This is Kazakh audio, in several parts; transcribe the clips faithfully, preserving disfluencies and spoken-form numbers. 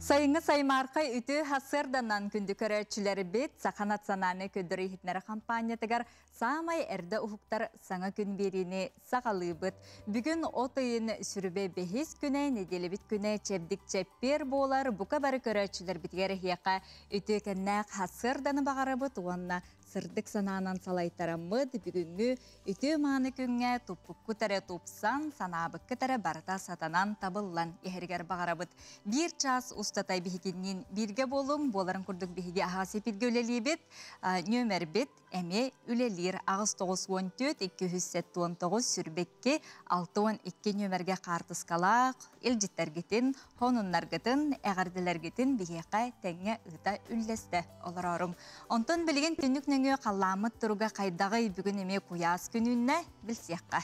Sayıngı saymarka ütü hasırdanan kündü köröçüleri bit, Sakanat Sanane ködürü hitnere kampanyatıgar samay erde ufuktar sana gün birini sakalı bit. Bugün o tayın sürübe behis güne, nedeli bit güne çebdik çepir boğlar, bu kabarı köröçüler bitgeri hiyaka ütü kennek hasırdanı bağırı bit, onunla sırdık sananan salaytaramıd, bugüngü ütü manı künge tupukku tere tupsan, sanabıkkı tere barda satanan tabıllan eheriger bağırı bit. Bir ças ustatay bihiginin birge bolum, boların kurduk bihigi ahasipit göleli bit, nömer bit, eme ülelir ağız toğuz on dört iki yüz on dokuz sürbekke altı on iki nömerge kartıskalaq, ilcitler gitin, honunlar gitin, eğardiler gitin, bihiyaka tenge ıta ülleste olarorum. Ondan bilgin tünük nöngü kallamıt turuga kaydağı bugün eme kuyas gününe bilsiyakka.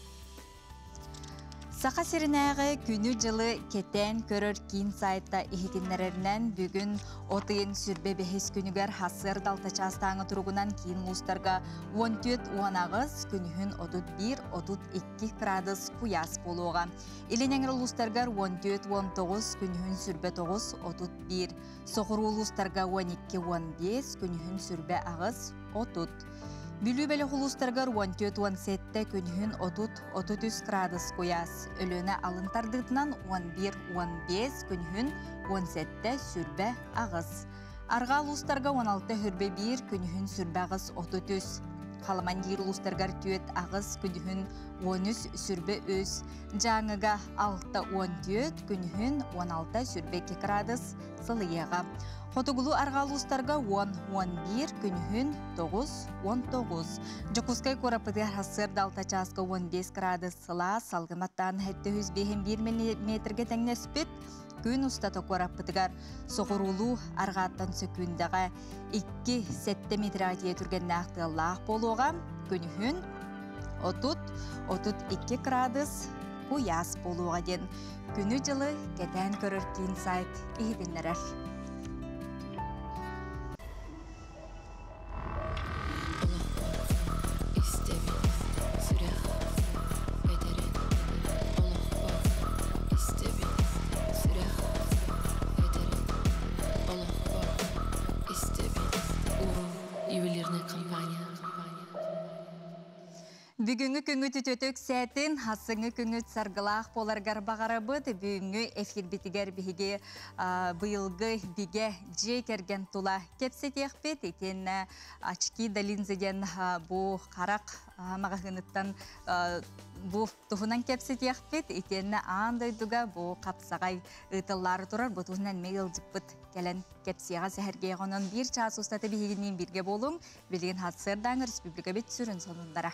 Saka sirinäge günü жылы keten körör kin saytta ihikinlerinden bugün otayın sürbe behis günüger hasır daltaçastağı turugunan kin lustarga on dört on dokuz günühün otuz bir otuz iki gradus kuyas boluğa. İlinenger lustargar on dört on dokuz günühün sürbe dokuz otuz bir. Soğuru lustarga on iki on beş günühün sürbe ağız otuz. Bülübeli hulustargar on dört on yedi günhün otuz otuz üç gradus kuyas. Ölüne alıntardıktan on bir on beş günhün on yedi sürbe ağız. Arga hulustarga on altı hürbe bir günhün sürbe ağız otuz üç. Kalaman yer hulustargar tüet ağız günhün on üç sürbe üç. Janıga altı on dört günhün on altı sürbe iki gradus sılıyağa. Hotogulu argalustarga on on bir günhün dokuz on dokuz. Jokuskay korapıdır hasır dalta çaska on beş gradus sıla salgımattan hette yüz bir milimetrge tengnespit. Gün ustata korapıdıgar soğurulu argattan sökündaga iki sette metratiye türgen naqtığılaq boluğa günhün otuz otuz iki gradus kuyas boluğa den. Günü жылы keten körür kin sayt ihidinlerer. Бүгүнгү күнгү түтөтөк сәтин, хасыңы күнгү саргылақ боларгар бағарабыд, бүгүнгү эфир битигер биге быйылгы биге же керген тула кепсетекпет, етен ачки далинзеден бу қарақ мағағыныттан бу туһунан кепсетекпет, етен андайдуга бу қапсағай ытыллары турар, бу туһунан мейл жыппыт келен кепсияға сәхерге ғонын бір час ұстаты бігінен бірге болуң, білген хатсырдан республика бет сүрін сонындара.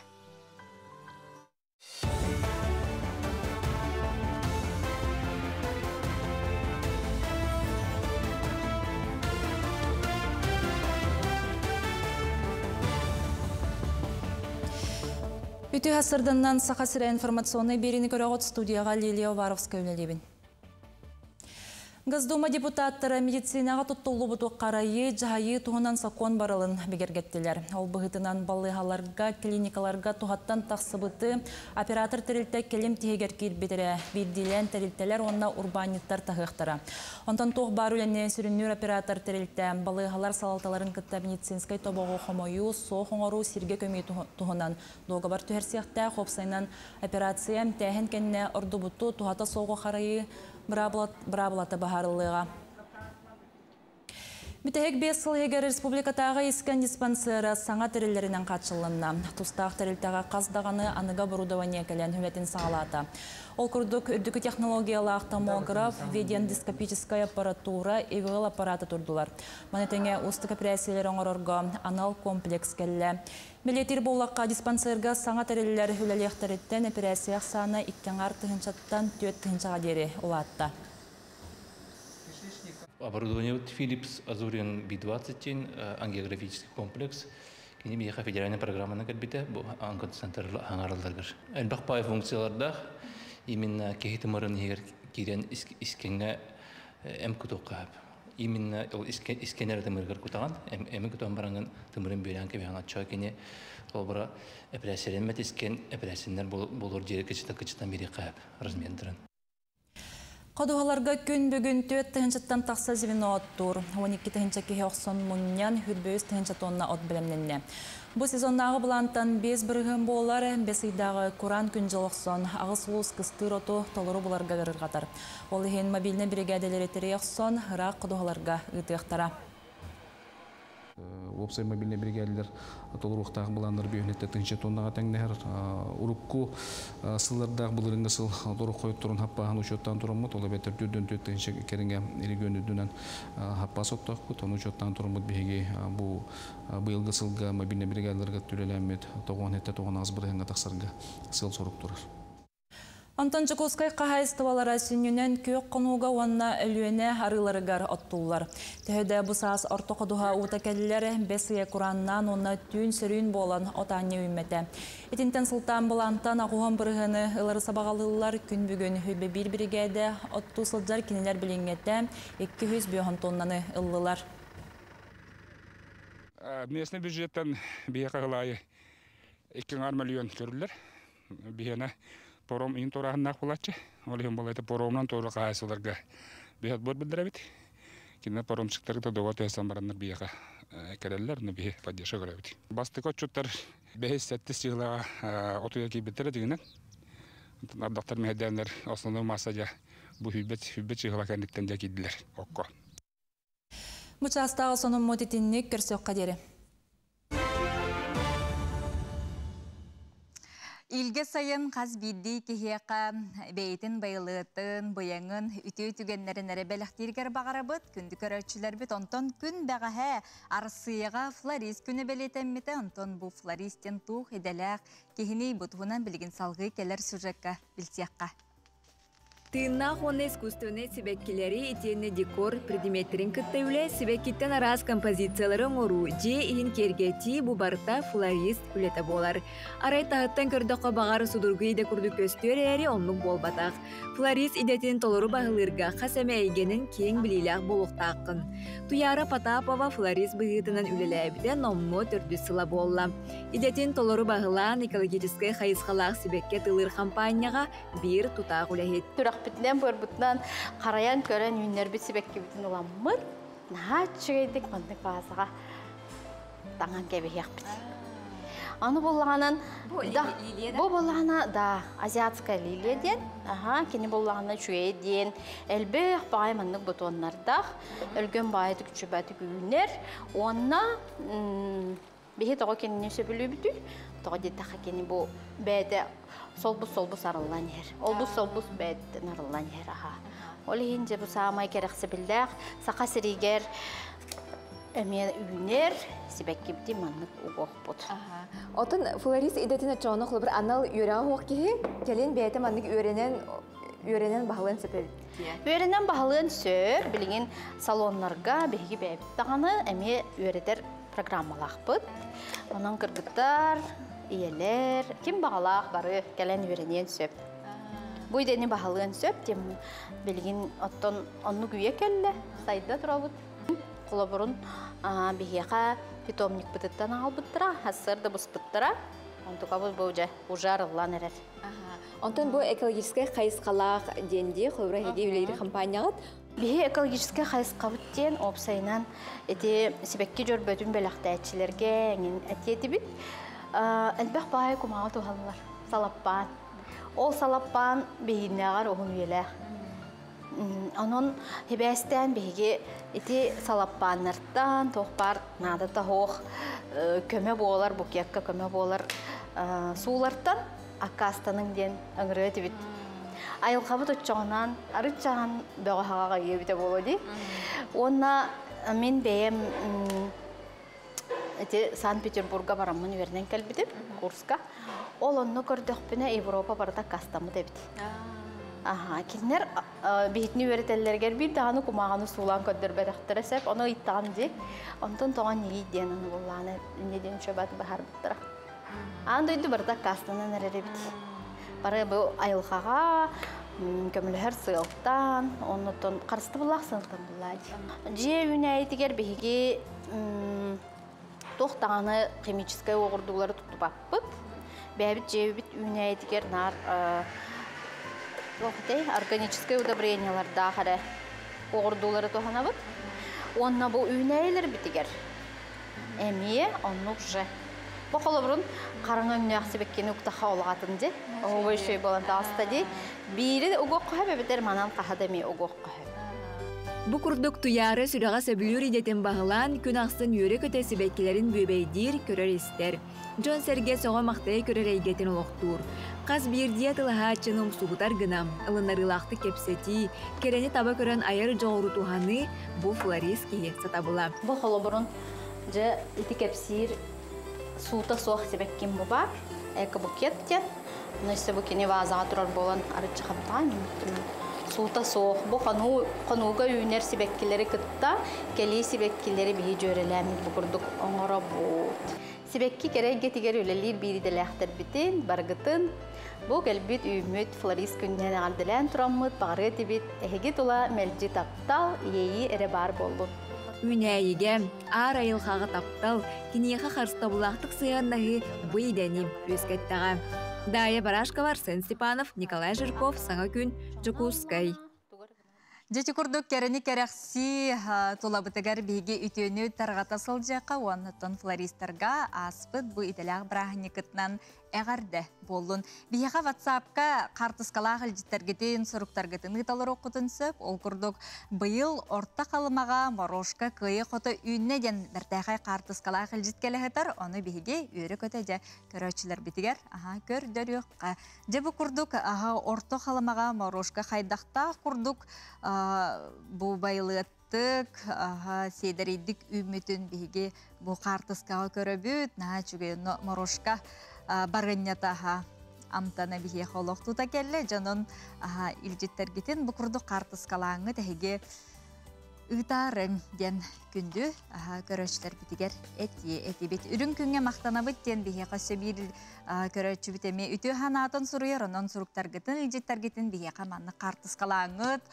Үті ғасырдыңнан сақасыра информационный беріні көріғыт студияға Лилия Варовская өлелебін. Газдума депутаттары медицинаға тұттылы бұты қарайы, жағайы туғынан сақон барылын бігергеттілер. Ол бұғытынан балығаларға, клиникаларға туғаттан тақсыбыты оператор тәрілті келем тегер кейдбетірі бейділен тәрілтелер онына урбаниттар тағықтары. Онтан тоқ бар өліне сүріннер оператор тәрілті балығалар салалталарын күтті медицинскай тобығы қомойу, соқ оңыру сирге көмей туғынан. Доғабар түхерсияқта қопсайынан операция тәхін кәнне ұрды бұты туғата соғы қарайы Брабылаты бағарылыға. Бүтәйік бес сыл егер республикатағы искен диспансері саңа тірілерінен қатшылынна. Тұстақ тірілтіға қаздағаны аныға бұрудавания кәлен хүметін сағалаты. Ол күрдік үрдікі технологиялық томограф, ведендископическая аппаратура, эгл аппараты тұрдылар. Манетеңе ұстық операциялер оңырырға анал комплекс кәлі. Милетир болаққа диспансерға саңа тірілер хүләлектіріттен операцияқ саны иккен артығыншаттан төт тығыншаға дері олатты. Оборудование Philips Azurian би двадцать, ангиографический комплекс. Кені бейха федеральная программа на кәлбеті, бұл ангоцентр аңарылдырғыр. Әлбақпай функцияларда именно кехетімірін егер керен искенге әм күтоққа. Именно искенер тіміргір күтаған, әмі күтоған бараңын тімірін бөйлен кәбеған атшау кені ол бұра әпірәсерен мәт искен әпірәсенлер болыр жері кәчіта-кәчітан бері қағып размендірін. Қадуғаларға күн бүгін төт тығынчаттан тақса звено оттур. он екі тығынча кеге оқсон мұннян хүрбөз тығынча тонна от білімненне. Бұл сезоннағы бұлантан бес бірігін болар, бес үйдағы Куран күн жылықсон, ағыс ұлыс кыстыр оту толыру бұларға ғырғатар. Ол ең мобильні бригадалері тері оқсон, ғырақ қадуғаларға ұтықтара. Опсай мобильный бригадалар толуруктагы буландар бүйөнетте тынча тоннага теңнер урукку сыллардаг булырыңга сыл торук коюп турун хаппахан учеттан тураммыт ол бетер дүрдөн төт тынча керинге илигөнүдүнөн хаппа соттокпут onu учеттан тураммыт биги бу быйылгы сылга мобильный бригадаларга төлөлөмөт тогон этте тогон аз биринга таксарга сыл сорук турар. Антон Чуковскай қағайыстывалара сүнінен көк қонуға онна әлуіне арыларығар оттулар. Тәуді бұсас ортоқыдуға ұта кәділер бәсіе Құраннан онна түйін сүрін болан отаңе үмметі. Етінтен сұлтан болантан ағуған бірғыны ұлары сабағалылар күн бүгін хүбі бір біргейді отту сылджар кенелер біліңетті екі жүз бүйін тоннаны ұлылар. Местный бюджеттен бие қағылайы екі миллион көрілер. Бияна Пором ин торахнак булачы. Олем болайты поромнан торы кайсыларга. Бехат бор билдиребит. Кине поромчыктарга догот ясан бараннар бияга кереллер, не бие поддержка көрөбүт. Бастык отчуттар бес сетте сыйлага отуя кибетер дегенен. Ардактар мехденлер основной массажа бу хүбет хүбет сыйлага кендиктен жакидилер. Окко. Мучастагы сонун мотитинник көрсөк кадери. Илге сайын қаз бидді кехеқа бейтін байылытын, бұяңын, үті үтігенлерін әрі бәліқтергер бағара бұд, күнді көрәтшілер біт, онтон күн бәғаға арсыяға флорист күні бәлетенметі, онтон бұл флористен туқ еделәқ кехіней бұтығынан білген салғы келер сюжетқа білсеққа. Тыыннах оны искусственный себеккелери итенне декор предметтерин кыттыйле себеккиттен арас композицияларын ору же иин кергети бу барта флорист үлете болар. Арай тахыттан көрдөккө багары судургу иде курду көстөр эри онлук болбатак. Флорист идетин толору багылырга хасеме эйгенин кең билилак болуктакын. Туяра Потапова флорист быгытынан үлелебите номмо төрдү сыла болла. Идетин толору багылан экологический хайысхалак себекке тылыр компанияга бир тутак үлехет. Бүтінен бұрбытынан қараян көрен үйінер бі себекке бүтін оламыр. Наға чүгейдік мұндық бағазыға таңан кәбек біт. Аны болағанан... Бұл болағана да азиатская лилия ден. Кені болағана чүгей ден. Әлбек бағай мұндық бұтонлардақ. Өлген бағайдық чүбәтік үйінер. Онына бейі тоғы кеніне сөбілі бүті. Тоғы деттіға кені бұл бәді солбус-солбус арылан ер. Олбус-солбус бәдін арылан ер. Олы хенде бұл сағамай керексе білдәқ. Сақа сірегер әме үйінер себәкке біте маннық ұғық бұд. Отын флорист идетіне чоны қылы бір анал үйрен оқ кеге, келен бәйті маннық үйренен бағылын сөп. Үйренен бағылын сөп, білген салонларға бәйге бәйбіт тағаны әме үйретер программалақ бұд. Оның кіргіттар, иелер, кем бағалақ бары кәлен үйренен сөп. Бұл идені бағылын сөп, тем білген оттон онны күйе кәлі, сайда тұра бұд. Құлы бұрын бігеға питомник бұтыттан ағыл бұттыра, әсірді бұс бұттыра, онтуға бұл бұл ұжар ұлан әрер. Онтон бұл экологический қайысқалақ денде, құлыбыра хеде үлейді компаниялат? Бігі экологический қайысқа бұттен опсайынан әте себекке жөр бөтін бөліқті әтшілерге әтеті біт. Әлбәқ бағай күмаға туғалылар, салаппан. Ол салаппан бейіннеғар оғын үйеләқ. Onun hebesten bege iti salappanlardan tohpar nada tahoq köme bolar bu yakka köme bolar sulardan akastanın den öngüröti bit. Ayıl qabı tutçağından arıçağın bağağa yebite bolodi. Ona men beyem iti Sankt-Peterburg'a baramın verden kelbidim Kurska. Ol onu gördükpüne Avrupa barda kastamı debit. Aha, kinler bihitni öğretenlerger bir daha nu kumağını sulan ködür bedəxtərə səp, onu ittan dik. Ondan toğan neyi diyen onu bullağını, neden şöbət bahar bittirə. Anda öydü barda kastanı nərəri bit. Barı bu ayılğağa, kömülüher sığıldan, ondan qarısты bullaq sığıldan bullağdı. Ciye ünəydiger bihigi toxtağını ximическай oğurduqları tuttu bappıt. Bəbit ciye bit ünəydiger nar Лохтей органическое удобренияларда харе оғырдулары туханабыт. Онна бу үйнәйлер битигер. Әмие оннук же. Бу холобрун караңа үнәк себеккени уктаха олгатын же. Ой шей боланда астади. Бири угок кахабы битер манан кахадами угок кахабы. Бу курдук туяры сүрәгә сөбүлүр идетен багылан күн аксын йөрө көтө себеккелерин бөбейдир көрөр истер. Джон Серге соға мақтай көрөр әйгетін олықтур. Қаз бирдия тылаға чыным суғытар гынам, ылынарылақты кепсети, керені таба көрін айыр жоғыру туханы бұ флориские сатабыла. Бұл қолы бұрын жа ити кепсир суыта соқ себеккен бұ бар, әкі бұкет тет, нөсі бұкені вазаға тұрар болан арычы қаптан, суыта соқ. Бұл қануға үйінер себеккелері күтті, келі себеккелері бейі жөреләмін бұқырдық оңыра бұд. Себекки кереге тигер үлелер бириделәхтер битен, баргытын. Бу келбит үймөт флорис күннән алдылан тураммыт, багыры тибит, эһеге тула мелҗи таптал, ейи эре бар болду. Үнәйге, ар айылхағы таптал, кинеха харста булақтық сыяннағы бұй дәнем өскеттіға. Дая Барашкова, Арсен Степанов, Николай Жирков, Саңа күн, Жукускай. Жеті күрдік кәріні кәрәқси тұлабытығар бейге үтіөні тарғата сылжаққа уаннытын флористарға аспыт бұ италақ бірағыны күтінен әғарды болын. Бейеға ватсапқа қартысқалақ үлжіттергетін сұрықтарғытын ұталыр оқытын сөп, ол күрдік бұйыл орта қалымаға морошка күйі қоты үйінне ден біртәғай қартысқалақ үлжіткелі оны бейге үйірі көтеде көрөчілер бітігер. Аха, көр дөриөққа. Жебі күрдік орта қалымаға морошка қайдақта күрдік бұл байлыттық, сейдерейдік үмітін бейге бұл қартысқаға көрі бүт, наға чүге морошка барғыннятаға амтана бейге қолық тұта келі, жанын үлжеттергетін бұл күрді қартысқалаңы тәйге ұйтарын ден күнді көрөчілер бітігер әтті, әтті бет. Үрін күнге мақтана бүттен бейге қасы бір көрөчі бітеме үті ханатын сұруер, онын сұруқтарғытын, үлжеттергетін бейге қаманны қартысқалаңыт,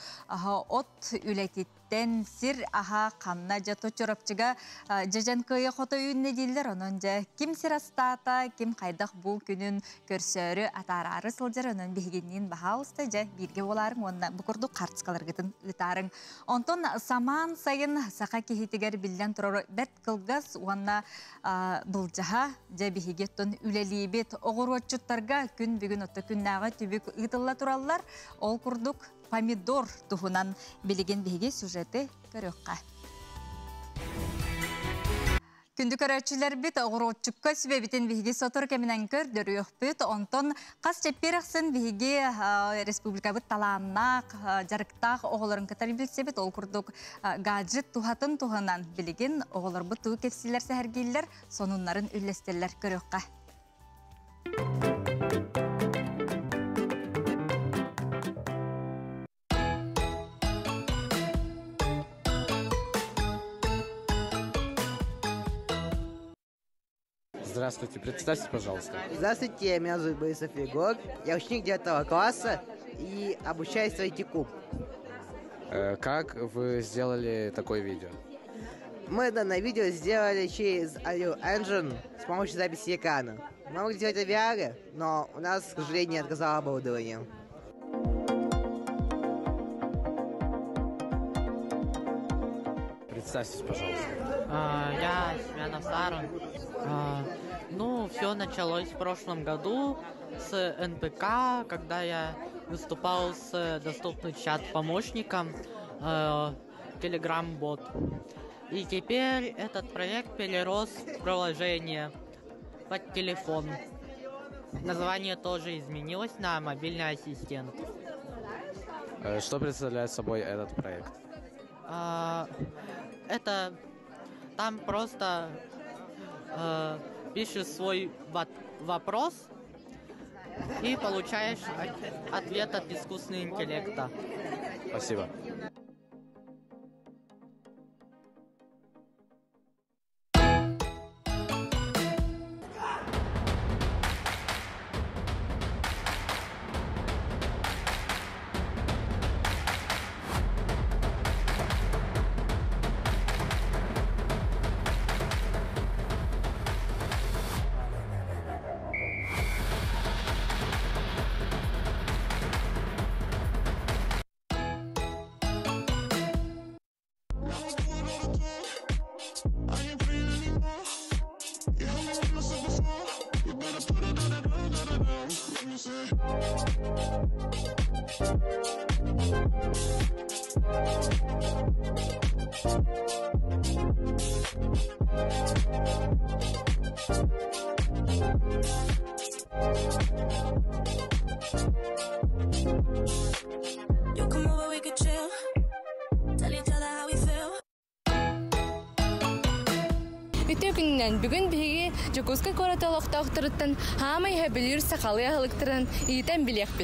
от үләйтеттен сір аға қамна жа точырапчыға жажан көйе қота үйінне дейлер, онын жа кім сір астата, кім қайдақ бұл күнін көрсөрі атарары сылжыр, онын бейгеннен баға ұсты жа бірге оларың, онына бұқырды қартысқаларғытын ұтарың. Онтон саман сайын сақа кехетігер білден тұрары бәт қылғыз, онына бұл жаға жа бейгеттін үләлейбет оғыруатчыттарға күн бүгін отты күннаға түбік ұйтылла тұралылар, ол күрдік помидор тұхынан білеген бейге сюжеті көріққа. Күнді көрәтшілер біт оғыруатчыққа сөбебітін бейге сотыр кәмінен көр дөріөқ бүт, онтон қас чепперіқсын бейге республика бұт таланнақ, жарықтақ оғыларын катар білсе біт, ол күрдік гаджет тухатын тухынан білеген оғылар бұт туы кепсілер сәхәргейлер, сонунларын үлестелер көріққа. Здравствуйте, представьтесь, пожалуйста. Здравствуйте, меня зовут Борисов Егор. Я ученик девятого класса и обучаюсь в ай ти-куб. Э, как вы сделали такое видео? Мы данное видео сделали через Unreal Engine с помощью записи экрана. Мы могли сделать это в ви ар, но у нас, к сожалению, отказало оборудование. Представьтесь, пожалуйста. А, я Семенов Сарун. А, ну, все началось в прошлом году с эн пэ ка, когда я выступал с доступным чат-помощником э, Telegram-бот. И теперь этот проект перерос в приложение под телефон. Название тоже изменилось на мобильный ассистент. Э, что представляет собой этот проект? А, это там просто э, пишешь свой вопрос и получаешь ответ от искусственного интеллекта. Спасибо. You come over, we could chill. Tell each other how we feel. Үтө күннән бүгін биги Жокуска кораталыкта октырыттан хамай хабилер сакалы ахлыктырын итен билек бит.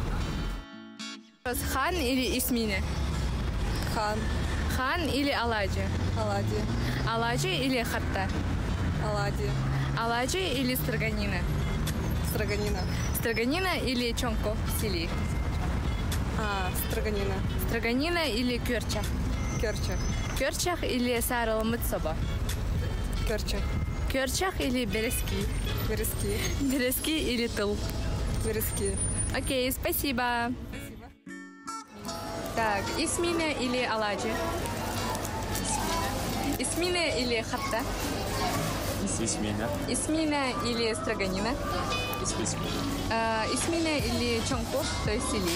Хан или Исмина? Хан. Хан или Аладжи? Аладжи. Аладжи или Хатта? Аладжи. Аладжи или Строганина? Строганина. Строганина или Чонко Сили? А, Строганина. Строганина или Кёрчах? Кёрчах. Кёрчах или Сараламыцаба? Кёрчах. Кёрчах или Берески? Берески. Берески или Тыл? Берески. Окей, спасибо. Спасибо. Так, Исмина или Аладжи? Исмина. Исмина или Хатта? Исмина. Исмина или Строганина? Исмина. А, Исмина или Чонко, то есть Сили?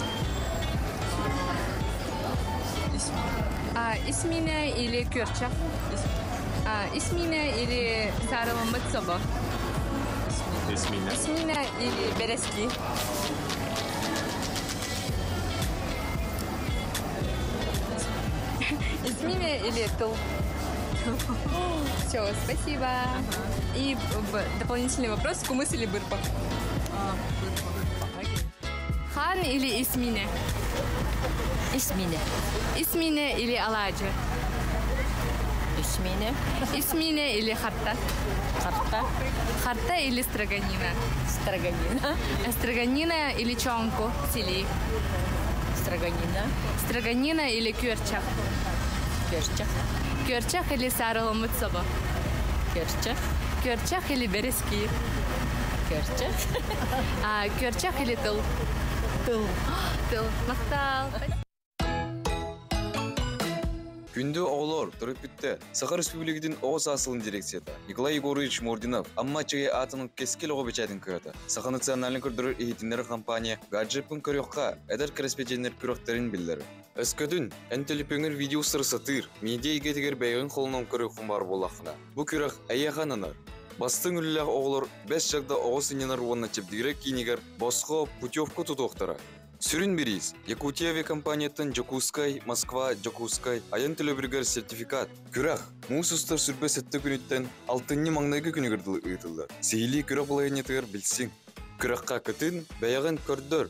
А, Исмина или Кёрчах? А, Исмина или Сараламыцаба? Исмина. Исмина или Берески? Исмина или Тыл? Все, спасибо. И дополнительный вопрос, кумыс или бырпа? Хан или Исмина? Исмина. Исмина или Аладжи? Исмина. Исмина или Хатта? Хатта. Хатта или Строганина? Строганина. Строганина или Чонко Сили? Строганина. Строганина или Кёрчах? Кёрчах. Кёрчах или Сараламыцаба? Кёрчах. Кёрчах или Берески? Кёрчах. А, Кёрчах или Тыл? Тыл. Тыл. Мактал. Күндө оғылор тұрып бітті. Сахар Республикадың оғыз асылын дирекцияда Николай Егорович Мординов амма чеге атының кескел оғы бечайдың көйді. Саха националын көрдірір ехетіндері компания гаджепін көріққа әдір кіріспеченер күріқтерін білдірі. Өскөдін, әнтеліпеңір видео сыры сатыр, медиа егетігер бәйгін қолынан көріқын бар болақына. Бұ күріқ әйяғаныныр. Бастың үліләғ оғылыр бәс жағда оғы сыненар онына чепдігірі кейнегер босқо путевку тұтуқтыра. Сүрін берейіз. Якутия авиакомпаниятын Жокускай, Москва, Жокускай, аян төлөбіргер сертификат. Күрақ, мұсыстар сүрпе сәтті күніттен алтынны маңнайғы күнігірділі ұйтылды. Сейлі күрақ болайынетігер білсің. Күраққа күтін бәяғын көрдір.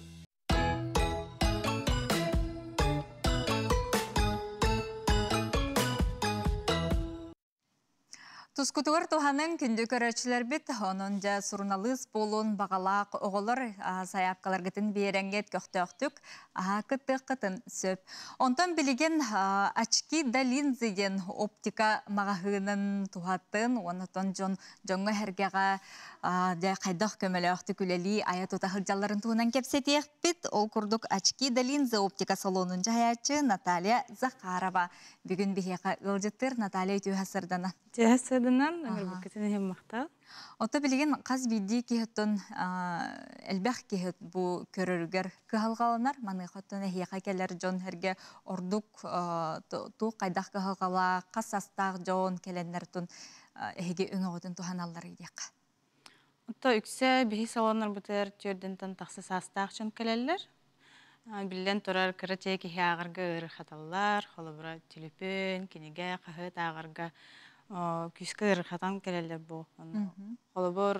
Тускутугар туханын күнді көрәчілер бит, оның жа сурналыз болуын бағалақ оғылыр саяпқаларғытын беренгет көқтөқтік, қыттық қытын сөп. Онтан білеген ачки да линзеген оптика мағағының тухаттын, онытын жоңғы әргеға қайдақ көмілі өқті күлелі аят отағыр жалларын туынан кепсетек бит, ол күрдік ачки да линза оптика салонын жаячы Наталья Захарова. Бүгін бігеға ұлжыттыр Наталья өтеу хасырдана. Жəhəsədinən əmir bəkətini hem maqtal. Ота білген қаз бейді кейіттін әлбәқ кейіт бұл көріргер кіғалғаланар. Маны қоттын әйеқа келер жон әрге ордук ту қайдақ кіғалғала қас астақ жон келенлердің әйге өңі ғотын туханалар едек. Ота үксе бейі салонар бұтыр түрдентін тақсыз астақ жон келелер. Білден тұрар кірі тек ехе ағырға ұры қаталылар, қолыбыра телепен, кенеге, қағыт ағырға күскі ырхатан келелер бұл. Қолыбыр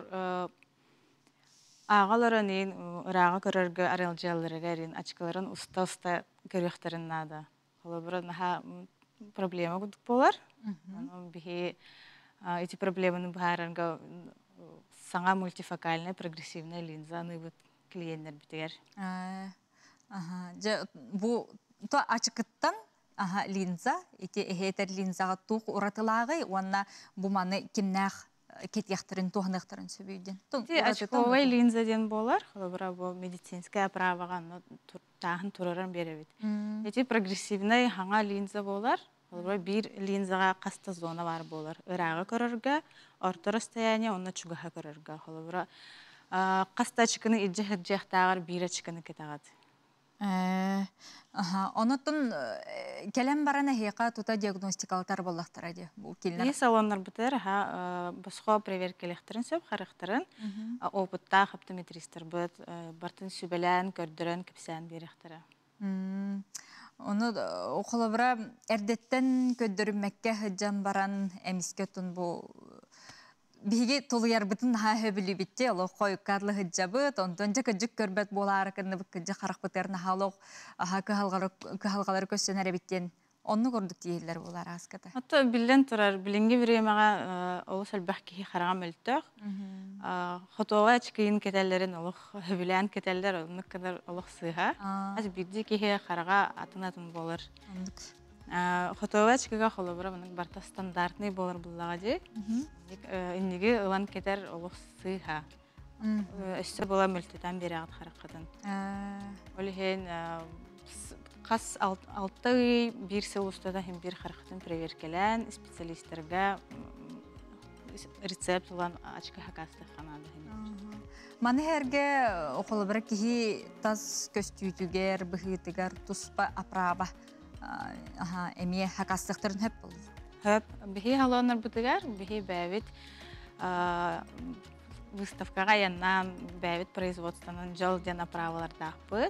ағаларын ең ұраға көрерге арелджияларға ерін ачкаларын ұста-ұста көріқтерін нады. Қолыбыр наға проблема күдік болар. Бихе эти проблеманы бұхарынға саңа мультифокальная прогрессивная линза ныбыт клиенттер бітер. Бұл ачықыттан линза, эти эхетер линзаға туқ ұратылағы, онна бұманы кемнәқ кетияқтырын, туғанықтырын сөбейден. Очковай линза ден болар, қолыбыра бұл медицинская праваған тағын тұрырын беребет. Эти прогрессивный хаңа линза болар, қолыбыра бір линзаға қаста зона бар болар. Үрағы көрірге, орты расстояние, онна чугаға көрірге. Қолыбыра қаста чықыны иджі-хірджіқтағар бір чықыны кетағады. Онотун келем барана хейка тута диагностикалтар боллақтар ади. И салоннар бутер ха босхо проверкелехтерин сөп характарын опытта оптометристер бут бартын сүбелен көрдөрөн кепсен берехтера. Оны околобра эрдеттен көддөрүммекке хыджан баран эмиске тун бу биги толуяр бытын ха хөбүлү битте ол кой карлы хыджабыт онтон жака жүк көрбөт болар кынны быккы харак бытерна халок аха кыхалгар кыхалгалар көссөнөр биттен онну көрдүк дийлер болар аската. Ата билен турар билинге биремага ол сөлбах ки харагам өлтөк. Хотова чкин кетелерин ол хөбүлән кетелер онны кадар ол сыга. Аз бидди ки харага атынатын болар. Хотовачкага холобра мына барта стандартный болар буллага же. Инниге ылан кетер олук сыйха. Өссө бола мөлтөтөн бери ат харакатын. Олихен кас алты бир сыл устада хем бир харакатын проверкелен специалисттерге рецепт улан ачка хакасты ханада. Маны херге холобра ки тас көстүтүгер быхытыгар туспа апраба. Ага, эмие хакастыктарын хөп болду. Хөп, бихи халонар бутыгар, бихи бәвит выставкага яннан бәвит производствонун жол ден направаларда бут.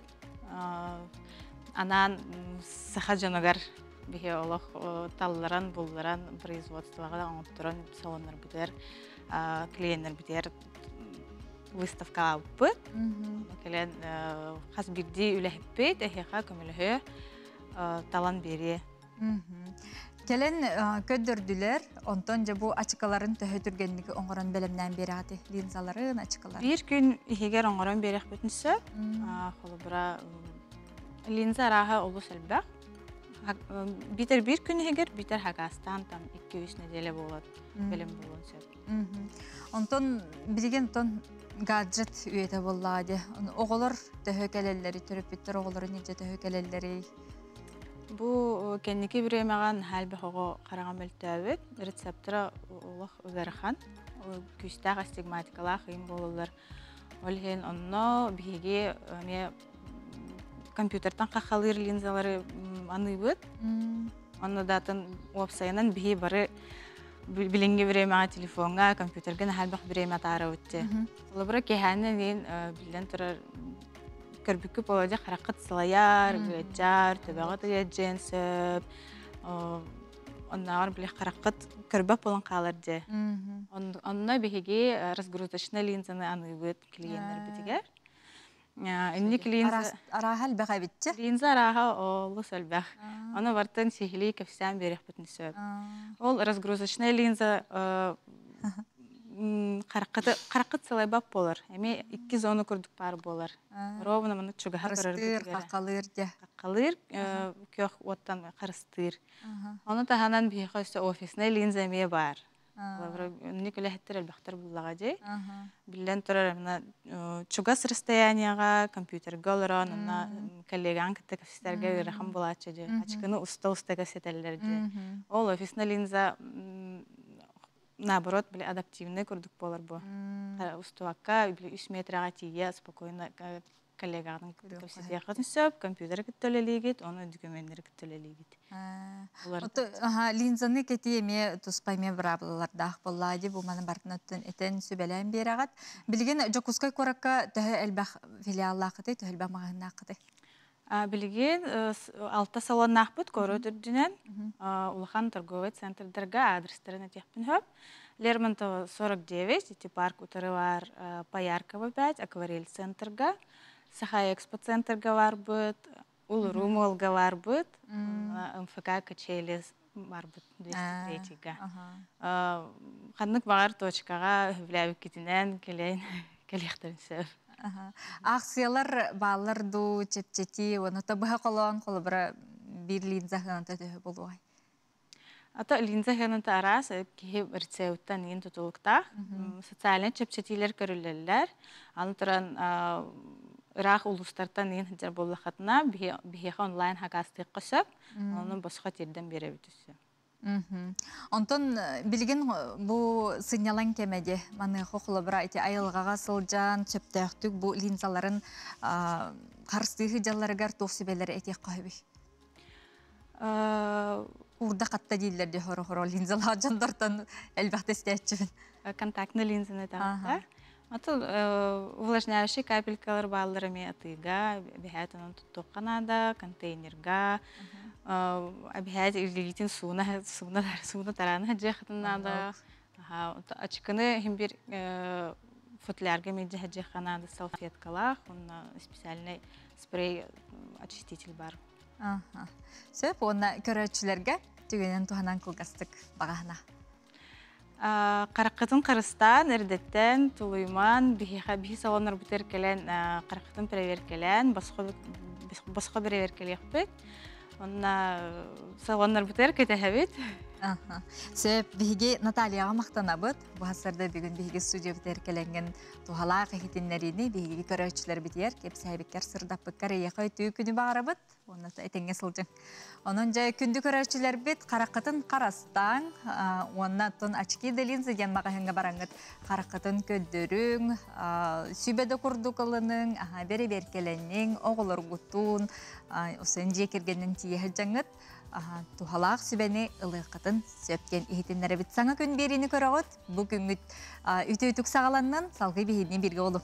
Анан саха жоногар бихи олох талларан, булларан производствога оңоттуран салондар бутыгар, клиенттер бутыгар выставкага бут. Келен хас бирди үлехпет, эхеха көмөлөһө талан бери. Келен көддөрдүлөр, онтон жа бу ачыкаларын төһөтүргенлиги оңорон белемнен бери аты линзаларын ачыкалар. Бир күн ихегер оңорон берек бүтүнсө, холобра линза раха олу сэлбак. Битер бир күн ихегер, битер хакастан там iki üç неделе болот, белем болон. Онтон билген тон гаджет үйете боллады. Оголор төһөкелелери төрөпүттөр оголорун неже төһөкелелери. Бу кенники биремаган халбы хого караган белтәбет, рецептора улах үгәрхан, күстәг астигматикалар хим болулар. Олхен онно биге ме компьютертан кахалыр линзалары аныбыт. Онно датын вебсайтынан биге бары билинге биремага телефонга, компьютерге халбы биреме тары үтте. Олбра кеханен билен турар көрбүккү болода харакат сылаяр, гыджар, төбөгө тыгыджен сөп. Оннар биле харакат көрбөп болон калар же. Онна биге разгрузочный линзаны аныбыт клиенттер битигер. Инник линза арахал бага битче. Линза араха олу сөлбах. Аны бартын сихили кефсен берек битин сөп. Ол разгрузочный линза Каракат каракат сылай бап болар. Эми iki зона көрдүк бар болар. Ровно мына чуга карыстыр, какалыр же. Какалыр, кök оттан карыстыр. Аны таханан бихөсө офисный линза ме бар. Лавра николе хеттер албахтар буллага же. Билен турар мына чуга расстоянияга компьютерге олорон, ана коллеган китте кафестерге рахам булачы же. Ачкыны уста-уста касетелер же. Ол офисный линза наоборот, были адаптивные көрдүк болар бу. Устуакка үч метрага тие спокойно коллеганың көпсезге сөп, компьютер кеттөлелигит, оны документтер кеттөлелигит. Ага, линзаны кетиеме туспайме брабылардах боллади, бу маны бартынаттын этен сүбелен берагат. Билген жокускай коракка төһө элбах филиаллакыты, төһө элбах магыннакыты. Билген алта салоннах бут көрөтүрдүнөн улахан торговый центрдерге адрестерин этеппин хөп. Лермонтова сорок девять, эти парк утары бар, Пояркова пять, акварель центрга, Саха экспо центрга бар бут, Улуру молга бар бут, МФК Качелес бар бут двести третьга. Ханнык багар точкага хөвләбик кетинен келен келехтерин сөп. Акциялар баллар ду чепчети, оны табыха колон колбара бир линза ханта төһө болуай. Ата линза ханта арас ки рецептан ин тутулукта социаль чепчетилер көрүлөлөр. Аны туран рах улустартан ин хәҗәр буллахатна бихе онлайн хакастык кысып, аны башка тердән беребез. Онтон билген бу сынялан кемеде маны хохлобра ити айылгага сылжан сөптөктүк бу линзаларын карстыгы жалларыгар тосибелер этек кайбы. Урда катта дилерде хоро-хоро линзалар жандартан элбахте стечибин. Контактный линзаны тагы. Атыл увлажняющий капелькалар балларами атыга, бихатынан туттукканада, контейнерга, обязательно илгилитин суна суна суна тарана жехтанада. Ага, очканы химбир футлярга меди жеханада салфеткалар, он специальный спрей очиститель бар. Ага. Сөп онна көрөчүлөргө түгөнөн туханан кылгастык багана. Қараққытын қырыстан, әрдеттен, тулуйман, бихи салонар бұтер келен, қараққытын проверкелен, басқа проверкелек бет. Онна салонар бұтер кете әбет. Сөп, бихиге Наталияға мақтана бұд. Бұғасырда бүгін бихиге студия бұтер келенген туғала қағитінлеріне бихиге көрөчілер бітер. Кепсі әбеккер сырдап бұткар еқай түй күні бағара бұд. Оны әтенге сылжың. Onun jay күнді көрәчілер бет қараққытын қарастан, онна тон очки делинзі ген мағahanga бараңғыт қараққытын көддөрің, сүбеді құрды қылының, бері беркеленің, оғылыр ғұттун, осын жекергенің тиехі жаңғыт, тухалақ сүбәне ылыққытын сөптен ехетінлері бет саңа күн беріні көріғыт, бұл күнгіт үті-үтік сағаланнан салғы бейінен берге олым.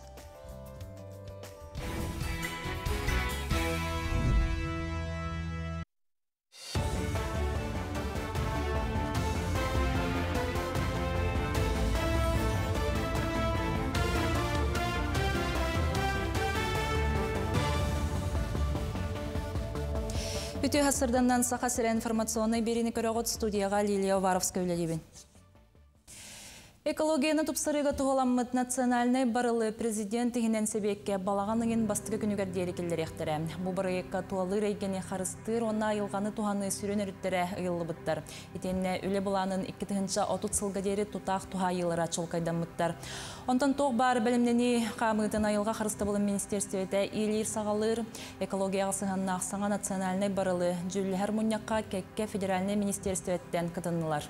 Үті ғасырданнан сақа сірі информационный беріні көріғыт студияға Лилия Варовская өлелебін. Экологияны тупсырыға туғаламмыт национальный барылы президент егінен себекке балағаныңын бастығы күнігер дерекелер ектірі. Бұл барыекка туалы рейгені қарыстыр, онна айылғаны туғаны сүрен өріттері ұйылы бұттар. Етенне үлі бұланын екі тұхынша отут сылға дері тұтақ туға айылыра чолқайдан мұттар. Онтан тоқ бар бәлімдені қамытын айылға қарысты болын министерстветі елер сағалыр. Экологияға сығанна ақсаңа национальный барылы жүлі әр мұньяққа кәкке федеральный министерстветтен кытынылар.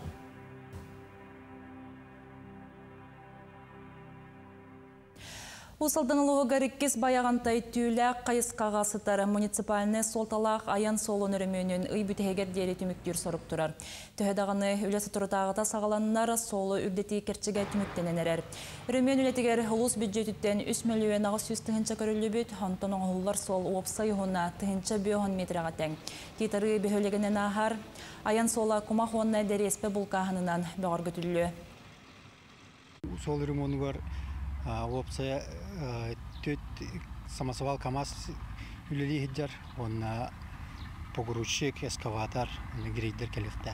Усалданылығы ғареккес баяғантай түйілі қайысқаға сытары муниципаліне солталақ аян солын өріменің үй бүтігер дері түміктер сұрып тұрар. Түйедағаны үлесі тұрытағыта сағаланынар солы үбдеті керчіге түміктенен әрер. Өрімен үлетігер ұлыс бюджеттен үш миллион ағыз жүз тұхынша көрілі бүт, хантон оғылар сол опсай ұғына тұхынша бүйоғын метріға тәң. Кетары бөхөлегінен ағар, аян сола құмақ онына дәреспе бұлқағынынан бағар көтілі. Сол ремонт бар. Опция төт самосвал КамАЗ үлелі хиджар, он погрузчик, эскаватор, грейдер келіфті.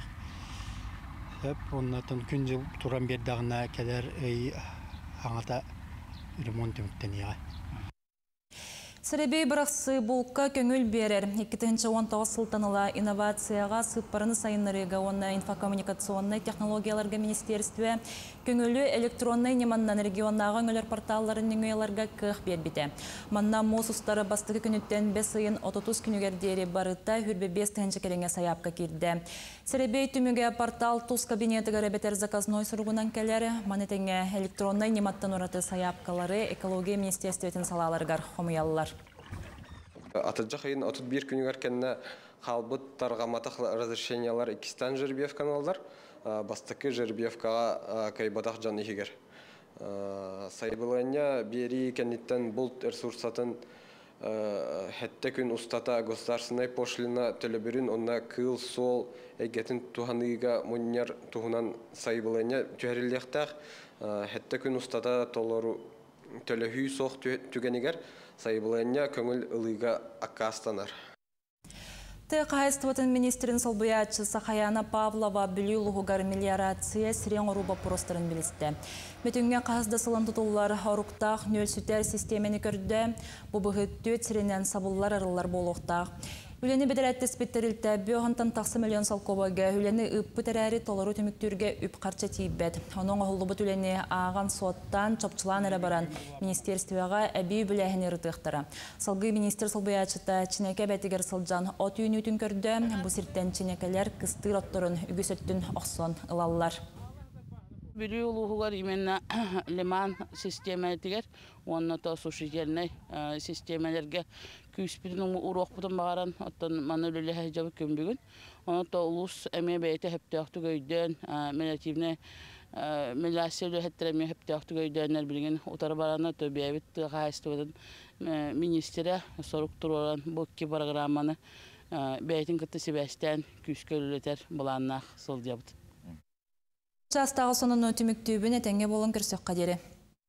Оннан күн жыл туран бердағына кәдер аңата ремонт үміттен еға. Сәребей бірақсы болқа көңіл берер. екі мың он тоғыз сылтаныла инновацияға сыппарыны сайынларыға онна инфокоммуникационный технологияларға министерстве көңілі электронный неманнан регионнаға өңілер порталларын нүңейларға көх бербіде. Манна мос ұстары бастығы күніттен бес айын отыз күнігердері барыта хүрбе бес тәнші кереңе саяпқа керді. Сәребей түміге портал туз кабинетігі рәбетер заказной сұрғынан кәлері, манетеңе электронный нематтан ораты саяпқалары экология министерстветін салаларғар хомыялылар. Атыджа хайын отыз бир күнігер кәнне қалбыт тарғаматық разрешениялар икистан жербиев каналдар, бастықы жербиевкаға кайбатақ жан ехегер. Сайбылanya бери кәнеттен бұлт ресурсатын хәтті күн ұстата государственной пошлина төлөбірін онна кыл сол әгетін туғаныға мұннер туғынан сайбылanya түйәрілдіқтақ хәтті күн ұстата толору төлөхүй соқ түгенігер сайбылanya көңіл ылыға аққастанар. Тәқайыстыватын министрин солбуячы Сахаяна Павлова бүлі мелиорация сирен оруба простырын білісті. Метүнге қағызды сылын тұтулар ұрықтақ нөл сүтер системені көрді. Бұбығы төт сиренен сабылар арылар болуқтақ. Үлені бедерәтті спеттерілті бөғантан тақсы миллион салковаға үлені үппі тәрәрі толыру түміктүрге үп қарча тейбет. Оның ұлыбыт үлені аған соттан чопчылан әрі баран министерствеға әбей бүләхіне рытықтыра. Салғы министр сылбыячыта чинеке бәтігер сылжан от үйін үтін көрді. Бұ сірттен чинекелер кыстыр оттырын үгісөттін оқсон ылалылар. Бiri uluğular imenna liman sistemi tiger, onunla da suşijelne sistemelerge küspirinin uğrak budan bağıran, attan manolüle hecabı kömbügün. Onu da ulus emeğe beyte hep teahtı göyden, melativne melasiyeli hettiremiyor hep teahtı göydenler bilgin. Otarı barana töbü evet gayestivadın ministere soruk turulan bu iki programını beytin kıtı sibesten küskölületer bulannak sılcabıdı. Частағы сонын өтіміктүйбін әтенге болын көрсек қадері.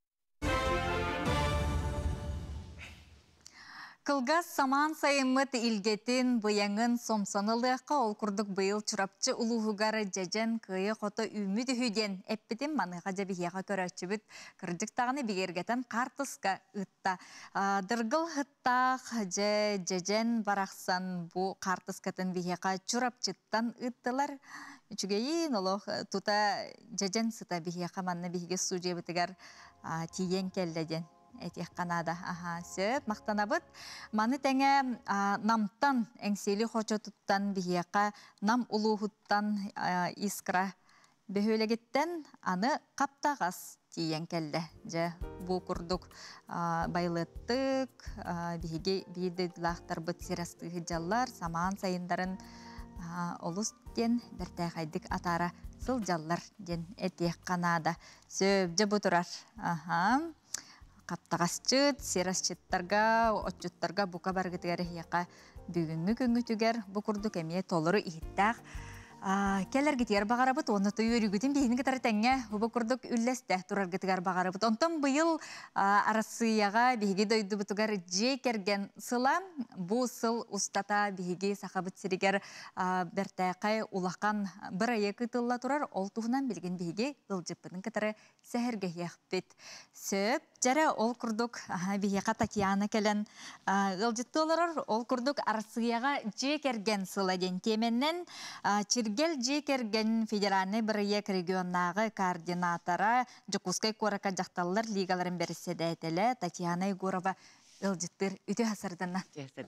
Кылгас саман сайымыт илгетін бұяңын сомсанылыққа ол күрдік бұйыл чұрапчы ұлығығары жәжен күйі қоты үміді хүден әппітен маныға жабияға көрәтші бүт кірдіктағыны бігергетін қартысқа ұтта. Дыргыл ғыттақ жәжен барақсан бұ қартысқатын бияға чұрапчыттан ұттылар. Үчігейін олық тута жәжен сыта бияға манны бияға сұжия бітігер тиен келдеден. Этих Канада, ага, сөп, мақтанабыт. Маны тәңе намтан, әңсели хоча туттан бияқа, нам улуғыттан искра бөхөлегеттен аны қаптағас тиен келді. Жа, бұл күрдік байлыттық, бейді лақтар бұт сирастығы жаллар, саман сайындарын олыс ден біртәй қайдық атара сыл жаллар ден этих Канада. Сөп, жа бұтырар. Ага. Қаптағасчыт, серасчыттарға, отчыттарға бұқа барғытығары яқа бүгінгі күнгі түгер бұ күрдік әме толыры иттақ. Келер гитер бағарабыт, оны той өрігітін бейінгі таратәңе бұ күрдік үлләсті тұрар гитер бағарабыт. Онтан бұйыл арасыяға бейгі дойды бұтығар же керген сыла, бұ сыл ұстата бейгі сақабыт сірігер бәртәқай улақан бір айы күтілла тұрар, ол туғынан білген бейгі ұлжыппының кітары сәхерге яқпет. Сөп, жара ол күрдік бейіға Татьяна кәлін ұлжытты оларыр, ол күрдік арасыяға же керген сыла ден теменнен Чиргел же керген федеральный бірек регионнағы координатора Жокускай Корака жақталылар лигаларын беріседе әтелі Татьяна Егорова ұлжыттыр үті хасырдана.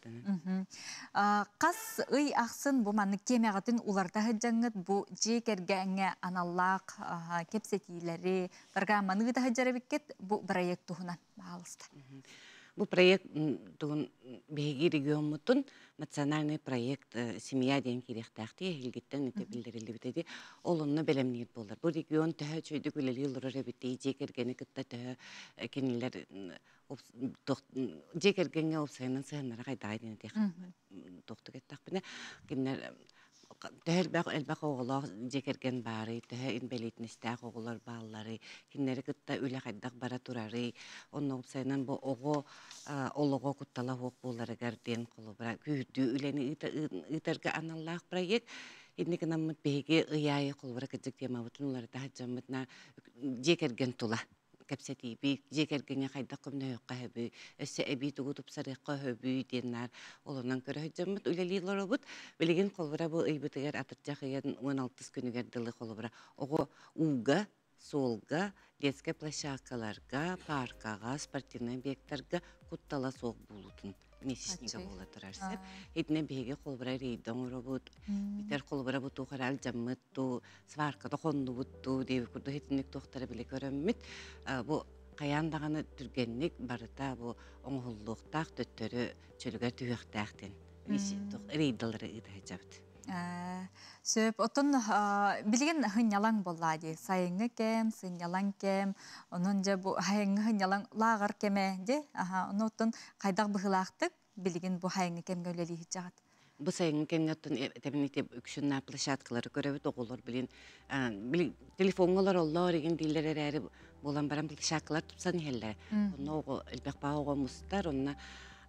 Қас ұй ақсын бұ манны кемеғатын улардағы жаңғыт бұ же кергенге аналлақ кепсетейлері программаны ғыдағы жарабеккет бұ проект тұғынан бағалысты. Бұл проект тұғын бейгі регион мұтын национальный проект «Семья» ден керектақты елгеттен өте білдірілді бітеді. Ол онына бәлемнейді болар. Бұл регион түхі чөйді көлелі ұлырыр әбітті, жекергені күтті түхі кенелер жекергенге опсайынан сығынлары қайдағы дені тек тоқты кеттақ біне. Кенелер Тәһәл бақ әлбақ оғылақ жекерген бары, тәһә инбелейтін істәқ оғылар баллары, кеннері күтті үлі қайдақ бара тұрары, оның опсайынан бұл оғы олығы күттала оқ болары гәрден қолы бұра. Күйді үләні ұйтарға аналлақ проект, едінекі намыт бейге ұяйы қолы бұра кәдік тема бұтын олары тәхі жамытына жекерген тұла. Кәпсәті бей, жекергене қайдақ көміне өққа өбі, өсі әбей тұғытып сарыққа өбі денар, олынан көрі өтжамыт үлелейлер өбіт, білеген қолбыра бұл өйбітігер атыртжақ үйен он алты күнігер дылы қолбыра. Оғы уға, солға, детская площадкаларға, паркаға, спортивный объекттарға құттала соқ болутын. Месячнига бола тұрарсы. Едіне беге қолбыра рейдің ұры бұд. Бітер қолбыра бұд ұқырал жаммытту, сваркада қонды бұдту, дейбі күрді хетінік тоқтары біле көріммет. Бұл қаяндағаны түргеннік барыта бұл оңғылдықтақ төттері чөлігер түйіқтақтен. Рейділері ұйдай жабды. Сөп, отын білген хынялаң болады. Сайыңы кем, сынялаң кем, onun жа бұл хайыңы хынялаң лағыр кеме де, оны отын қайдақ бұғылақтық, білген бұл хайыңы кемге өлелі жағат. Бұл сайыңы кемге отын тәбінекте үкшінна площадкалары көрәбет оғылар білген. Телефонғалар олар еген дейлер әрі болан барам площадкалар тұпсан елі. Оны оғы әлбәқ бағуға мұстар, онына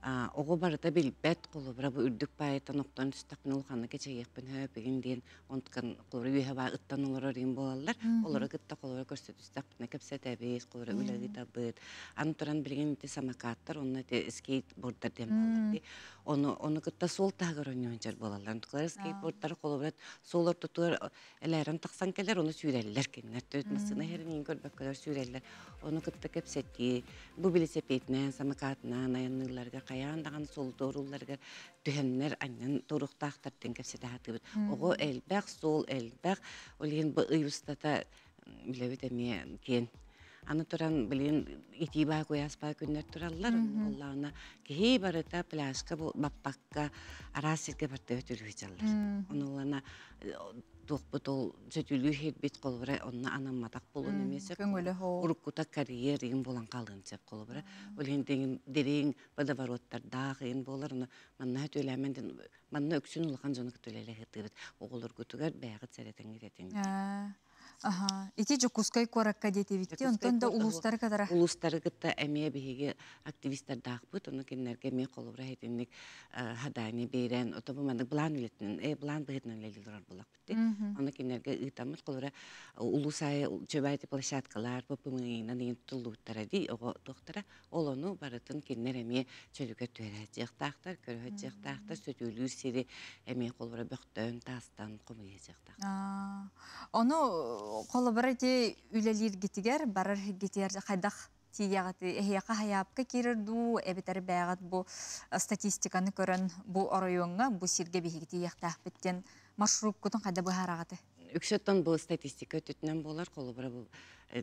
Оғы барыта билбет қолыбыра бұ үрдік байыта ноқтан үстақпын ұлғаны кечегекпін хөпігін дейін онтқан қолыбыра үйе бай ұттан олар орын болалар. Олары күтті қолыбыра көрсет үстақпына кәпсет әбейіз, қолыбыра үләгі табыд. Аны тұран білген де самакаттар, оны де скейтборддар дем болалар. Оны күтті сол тағыр ойнуынчар болалар. Тұқылар скейтбордтары қолыбыра солар тұтуар әләрін тақсан келер, оны сүйрелілер кенлер. Төтмісіна херінен көрбәккілер сүйрелілер. Оны күтті кәпсетті, бұ білесепетінен, самакатынан, аянныларға қаяндаған сол доруларға түхемнер аннан торуқтақтардың кәпсеті хатыбыд. Оғы әлбәқ, сол әлбәқ, олеген бұ ұйыстата біләбет әме кен. Аны тұран білген итибай қояспай күннер тұралар. Олағына кей барыта пляшқа баппаққа арасырға барта өтілгі жалар. Оны олағына тоқпыт ол сөтілі хетбет қолыбыра, онына анаматақ болуын емесі. Ұрыққыта карьер ең болан қалын сеп қолыбыра. Олеген дерең бадавароттардағы ең болар. Манна өтіләменден, манна өксін ұлған жоны күтілелі хетібет. Оғылыр күтігер бәғыт сәретін керетін. Ага. Ити жокускай коракка дети битти, онтон да улустары кадара. Улустары кытта әмие биһиге активисттар дақпыт, оны кеннерге ме қолыбыра хетинник хадайны бейрен, отобу мандык блан билетинен, э блан бігетінен лелилорар болақ бітті. Оны кеннерге ыйтамыт қолыбыра улусай чөбайты площадкалар, попымыйна деген тұлуыттара дей, оғы тоқтара, ол оны барытын кеннер әмие чөліге төре жақтақтар, көрі жақтақтар, сөтөлі сері әмие қолыбыра бөқтөн, тастан, қомые жақтақтар. Оны қолыбыра те үлелер гетігер, барар гетігер қайдақ тиягаты эхияқа хаяпқа керірду, әбетері бәғат бұл статистиканы көрін бұл орайонға, бұл сирге бейгеті яқтақ біттен маршрут күтін қайда бұл харағаты? Үкшеттен бұл статистика өтетінен болар, қолыбыра бұл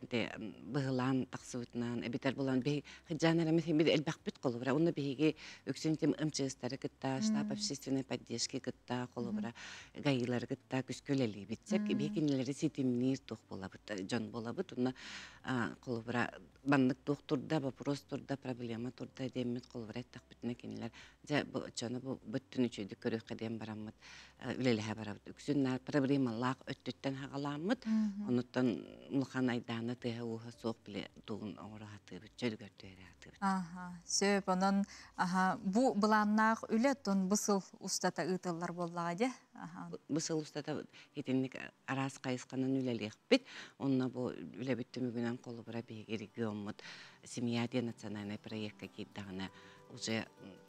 бұғылан тақсыбытынан, әбетер болан бей хыджан әрәмет емеді әлбәқ біт қолыбыра. Оны бейге өксентем ұмчығыстары күтта, штаб общественной поддержки күтта, қолыбыра ғайылар күтта, күскөлелі бітсек, бейкенелері сетімнер тұқ бола бұт, жон бола бұт. Оны қолыбыра бандық тұқ тұрда, вопрос тұрда, проблема тұрда, демет қолыбыра әттақ бітіне кенелер. Жоны бұттын үшейді көрі қаден барамыд, үлеліға барабыд. Үксіннар проблемалақ өттіттен хағаламыд, оныттан мұлқан айданы тыға уға соқ біле туғын оңыры атыбыд, жөлгөр түйері атыбыд. Сөп, онын бұ бұланнақ үлі тұн бұсыл ұстата ұйтылар боллаға де? Бұсыл ұстата етінік арас қайысқанын үлелек біт, онына бұл үлі бітті мүгінен қолы бұра бейге регионмыд, семьяде национальный проектқа кейддағына уже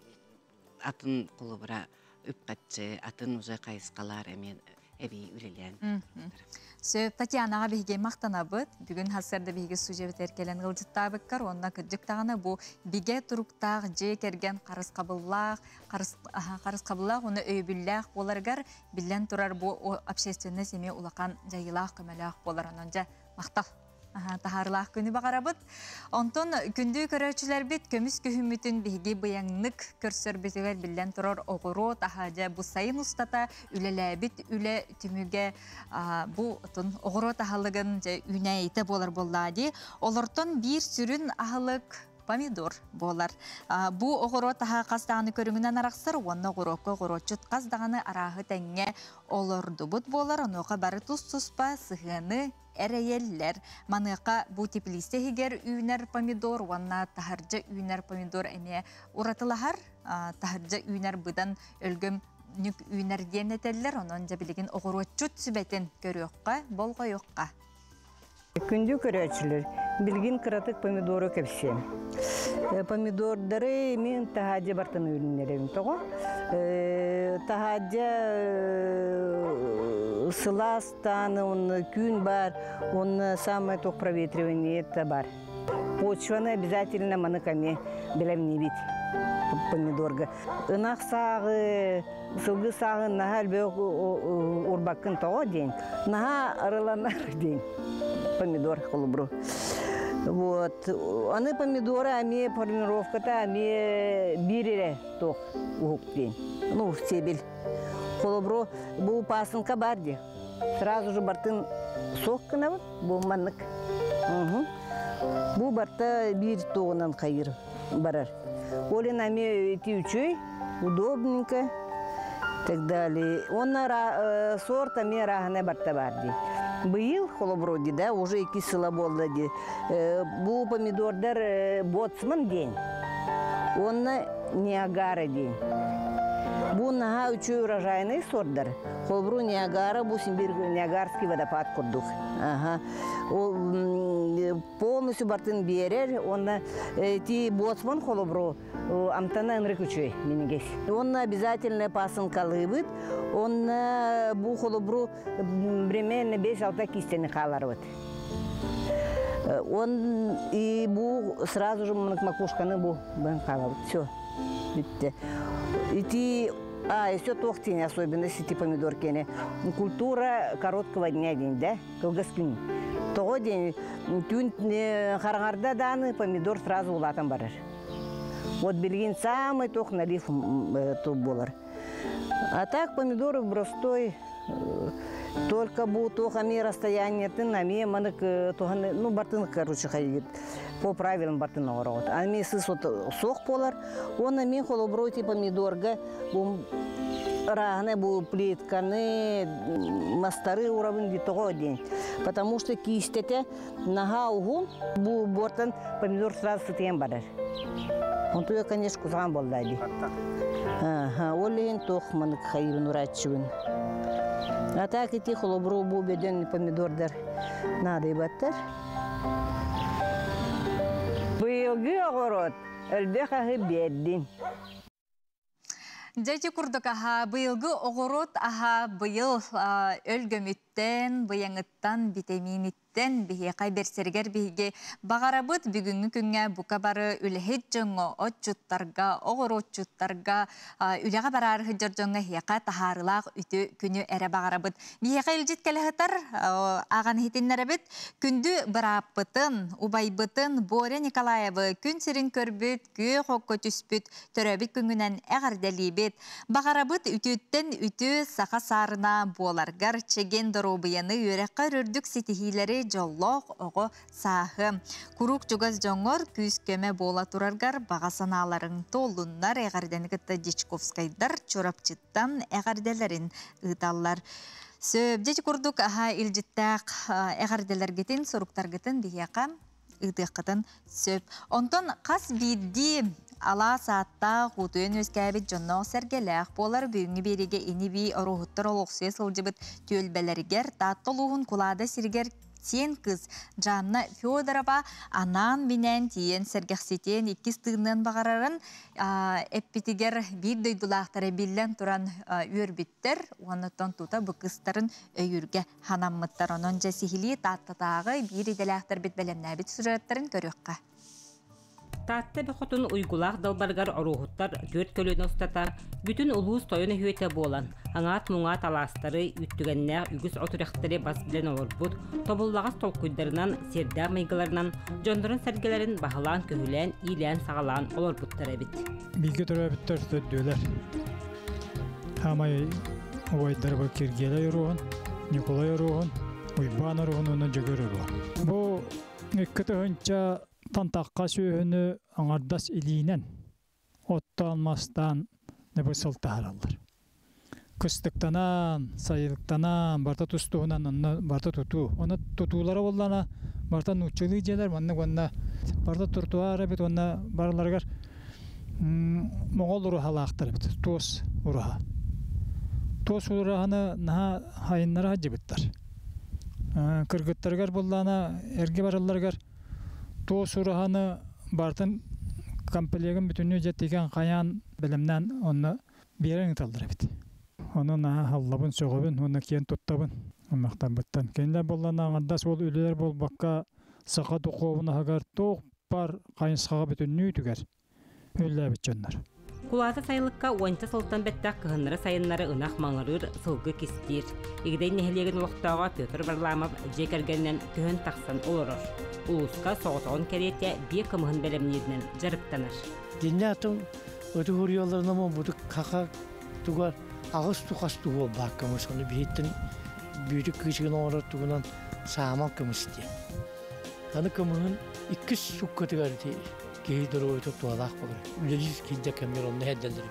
атын қолы бұра үпқатшы, атын уже қайысқалар әмен әбей үлелен. Сөп, Татьянаға бейге мақтана бұд, бүгін хасырды бейге сужебет әркелен ғылжытта бұққар, онына күджіктағына бұл бейге тұрықтақ, же керген қарыс қабыллақ, қарыс қабыллақ, оны өйбілләқ боларғар, білден тұрар бұл общественный семе ұлақан жайылақ, көмеләқ болар, онынжа мақтал. Тахарлах күні бағарабыд. Онтон күнді көрәчілер бет көміс көхіммітін бейге бұяңнық көрсір бетігер білден тұрар оғыру тахаджа бұл сайын ұстата үлелі бет үлі түміге бұл оғыру тахалығын үнәйті болар болады. Олыртон бір сүрін ағылық помидор болар. Бу оғыро таға қаздағаны көріңінен арақсыр, оны оғыроқы оғырочыт қаздағаны арағы тәңе олырды бұд болар, оныға бары тұс-тұспа сығыны әрәйеллер. Маныға бу теплисте хигер үйнер помидор, онына тахаржа үйнер помидор әме ұратылағар, тахаржа үйнер бұдан өлгім нүк үйнер денетелер, оның жабілеген оғырочыт сүбәтін көріоққа, болға yoqqa. Күнді көрәчілер, білген қыратық помидоры көпсе. Помидордары мен тахаджа бартын үйрінерем тоғы. Тахаджа сыластаны, оны күн бар, оны самое тоқ проветривание бар. Почваны обязательно маныками білем не бит помидорға. Инақ сағы, сылғы сағы наға әлбек урбақын тоғы ден. Наға арыланар ден. Помидор холубру. Вот. Аны помидоры, ами формировката, ами бирере тох ух день. Ну, себель. Холубру бу пасынка барди. Сразу же бартын соққына бу маннык. Бу барта бир тоғынан қайыр барар. Олен ами тиючой, удобненько. Так далее. Он сорт ами рахане барта барди. Был холоброди, да, уже iki сыла болды. Bu pomidorlar botsman день. онна Ниагара день. Бу наха үчө урожайный сордар. Холбру Ниагара, бу Симбир Ниагарский водопад курдук. Ага. Полностью бартын берер, онна ти боцман холбру амтана энрек үчөй минигес. Онна обязательно пасынкалы быт, онна бу холбру примерно беш-алты кистени калар быт. Он и бу сразу же макушканы бу бен калар. Все. Битте. И ти, а, еще тохтень особенности, типа помидорки. Культура короткого дня день, да? Колгаскин. Того день, тюн харгарда даны, помидор сразу улатан барар. Вот бельгин самый тох налив то болар. А так помидоры бростой, только бу тохами расстояние, ты на мне, манок, ну, бартын, короче, ходит. По правилам бартын орот. А ми сысот сох полар, он на ми холобройти помидорга, бу раны, бу плитканы, мастары уровень того день. Потому что кистете нага угу, бу бортан помидор сразу сытен барар. Он туя, конечно, кузан был дади. Ага, олин тох манок хайвен урачивен. А так и ти холобру бу беден помидордар надо и баттар. Быйылгы огород, элбехахы беддин. Дәти курдык аха, быйылгы огород аха быйыл өлгөмүттен, быяңыттан, витаминиттен бихекай берсергер биге багарабыт бүгүнгү күнгө бука бары үлехет жоңго отчуттарга, огородчуттарга үлега барар хыжыр жоңго хека тахарылак үтү күнү эре багарабыт. Бихекай илжит келехетар аган хитиннеребит күндү бараппытын, убайбытын Боря Николаева күн сирин көрбүт, күй хокко түспүт, төрөбүт күнгүнөн эгардалибит. Багарабыт үтүттен үтү сака сарына боларгар чеген доробыяны үрекка үрдүк ситихилери жоллоқ оғы сахы. Курук жугаз жоңор күз көме бола тураргар баға саналарын толуннар эғарден кытта Дичковскайдар чорапчыттан эғарделерин ыталлар. Сөбдеч курдук аха илжиттақ эғарделер гетин, соруктар гетин бияқа ыдыққытын сөп. Онтон қас бидди ала саатта хутуен өскәбит жонно сәргеләк болар бүгінгі береге ені би орухуттар олықсуе сылжыбыт төлбәләргер таттылуғын кулада сиргер сен кыз Жанна Федорова анан менен тиен сәргәқсетен иккіз тыгынан бағарарын эппитигер бір дөйдулақтары билен туран өрбіттер, оныттан тута бұқыстарын өйірге ханаммыттар онын жәсихили таттатағы бір иделәқтар бит бәлемнәбит сүреттарын көріққа. Татта бихотун уйгулах далбаргар орухуттар төрт көлөнө устата бүтүн улуус тойону хүөтө болан аңаат муңаат алаастары үттүгеннэ үгүс отуряхтары бас билен олорбут тобуллагас толкуйдарынан сердаа мыйгаларынан жондорун сәргелерин бахалаан көһүлээн иилээн сагалаан олорбуттар эбит. Биги төрөбүттөр төддүлөр. Хамай уайдар ба киргеле юруун, Николай юруун, уйбан юруун уну жөгөрүлөр. Бу эккетөнча тантаққа сүйіні аңардас илейінен, отты алмастан небі сылтағаралар. Күстіктанан, сайылықтанан, барта тұстуғынан, барта тұту. Оны тұтулары болдана, барта нұтчылы желер, манны қонна, барта тұртуар әбет, онна барларғар моғол ұрыға лақтар әбет, тос ұрыға. Тос ұрығаны наға хайынлары жібіттар. Кыргыттарғар болдана, әрге бараларғар, Тоос ураханы бартын комплегін бүтінні жеттеген қаян білімнен оны берен талдыр бит. Оны наға халлабын, соғыбын, оны кен тұттабын. Мақтан бұттан. Кенлер болған аңандас ол үлілер бол баққа сақа тұқуына хагар тоқ бар қайынсқаға бүтінні түгер. Үлілер біт жондар. Кулата сайылыққа ойынта сылтан бәттақ кығынлары сайынлары ынақ маңырыр сылғы кестер. Егдей нехелеген ұлықтауға Петр Барламов жекергеннен күйін тақсан олырыр. Улуска соғытығын кәретте бе кымығын бәлемнерінен жарықтаныр. Денне атым өті ғұрияларына ма бұды қақа тұғар ағыз тұқас тұғы ол бақ көміс. Оны бейттін бүйті күйсіген оңырар тұғынан сағамал көмісте. Аны кымығын иккіс сұқ көтігар кейдір ойты туалақ болыр. Үлеліз кейді кәмер оны әддәлдір.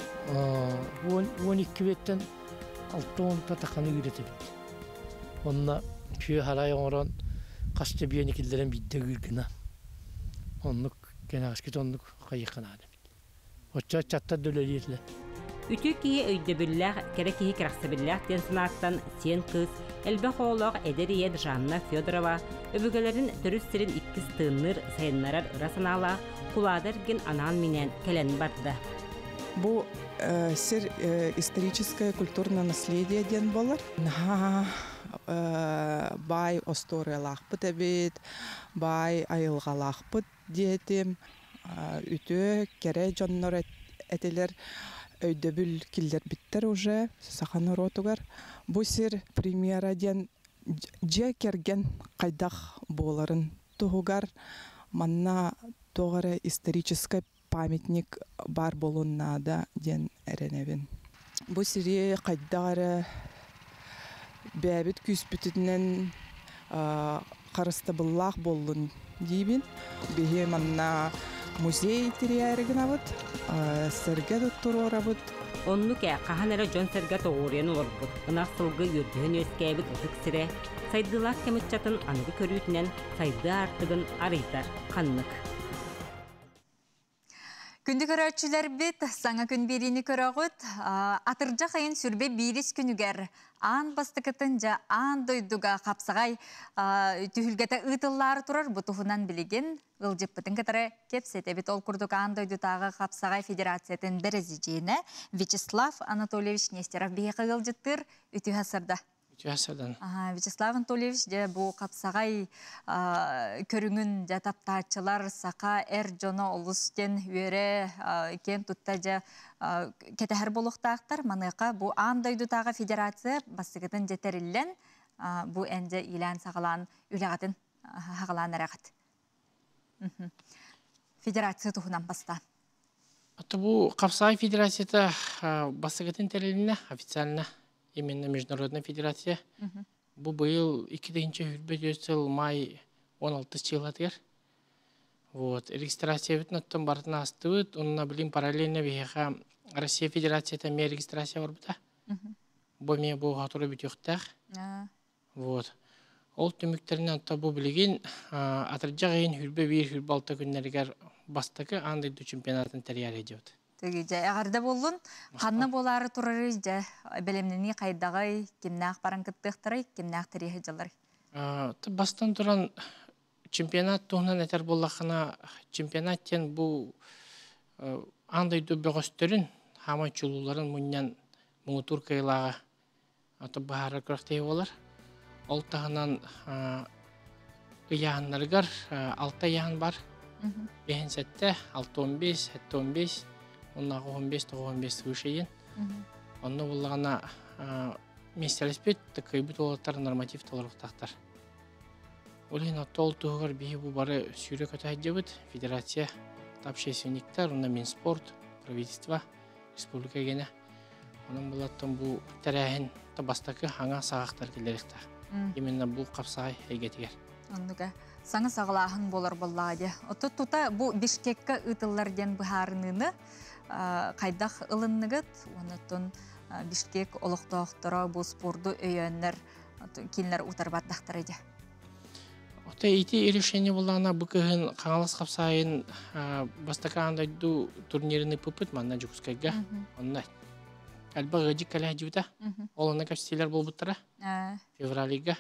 Он екі беттен алты онта тақаны үйреті бітті. Онына күйе харай оңыран қасты бейені келдерен бидді күргіна. Онлық кәне ғаскет онлық қайыққан ады бітті. Отча чатта дөлелирле. Үтү кии өйдөбүлләх, кере кии керәксәбүлләх тен сынаттан сен кыз, әлбә хоолог эдериет Жанна Федорова, өбүгелерин төрүс сирин иккис тыынныр сайыннарар ырасынала, куладыргин анан менен келен барды. Бу э, сир э, историческое культурное наследие ден болар. На э, бай осторылахпыт эбит, бай айылгалахпыт диетим, э, үтө кере жоннор этелер өйдөбүл киллер биттер уже сахан ротугар. Бу сир премьера ден же керген кайдах боларын тугугар манна тогара историческое памятник бар болуннада ден эренебин. Бу сири кайдагары бәбит күспүтүнен карыстабыллах болун дийбин. Бихе манна музей тириярыгын абыт, сэргэ доктор орабыт. Онну кә қаханара жон сэргэ тоғырыян оларбыт.Ынақ сылғы үрдіғын өскәбіт ұтық сірі. Сайдылақ кемітчатын анығы көрүйтінен сайды артығын арыйтар қаннық. Күнді көрәтшілер бет, саңа күн беріні көрәғыт, атыржа қайын сүрбе бейрес күнігер, аң бастықытын жа аң дойдуға қапсағай түйілгеті ұтыллары тұрар бұтығынан білеген, ғылжып бұтын кітары кепсет әбет ол күрдік аң дойдутағы қапсағай федерациятын бірізі Вячеслав Анатольевич Нестеров бейқі ғылжыттыр үті ғасырда. Вячеслав Анатольевич де бұл қапсағай көріңін жатаптачылар сақа әр жоны олыстен өре кен тұтта жа кетәхір болуқтақтар. Маныққа бұл андайдутағы федерация басығытын жетерілен бұл әнде илән сағылан үләғатын хағылан әрәғыт. Федерация тұхынан баста. Бұл қапсағай федерацияда басығытын тәреліне официалына именно Международная федерация. Бу был икиденче хүрбөтөсөл май он алты жылатыр. Вот, регистрация бит ноттон бартына астыбыт, онна билим параллельно беха Россия федерацияда ме регистрация бар бута. Бу ме бу хатуры бүтөктөр. Вот. Ол төмөктеринен табу билген атыржагын хүрбө бир хүрбө алты күннәргә бастыкы андай чемпионатын тәрияр эдет. Теге ағарда болын, қанны болары тұрары жа білемнені қайдағай, кемнақ баран кіттіқтірі, кемнақ тірегі жылар. Бастан тұран чемпионат туғынан әтер болақына чемпионаттен бұл андайды бөғістерін, хамай чулуларын мұннан мұңытур кайлаға бағары күрақтей олар. Ол тағынан ұяғынларғар алты аяғын бар. Бехін сәтті алты он бес, сәтті он бес, оннағы он бес он бес вышейін. Онны болағына местелеспет, көйбіт олаттар норматив толырықтақтар. Олейін атты ол тұғығыр бейі бұл бары сүйрек өтәйді бұд, федерация, общественниктер, онна Минспорт, правительство, республика гені. Оның болаттың бұл тәрәхін табастақы аңа сағақтар келдерікті. Именно бұл қапсағай әйгетігер. Онныға саңы сағылағын болар боллады. Оты тұта бұл Бишкекке ұтылларден бұхарыныны қайдақ ылынныгыт, онытын Бишкек олықтауқтыра бұл спорду өйенлер, келінлер ұтарбаттақтар еді. Ота еті решение болағына бұқығын қаңалас қапсайын бастақа андайды турниріні пұпыт манна жүкіскайға. Онна әлбі ғыжик кәлі әжібіта. Олына кәпстейлер бол бұттыра. Февралиға.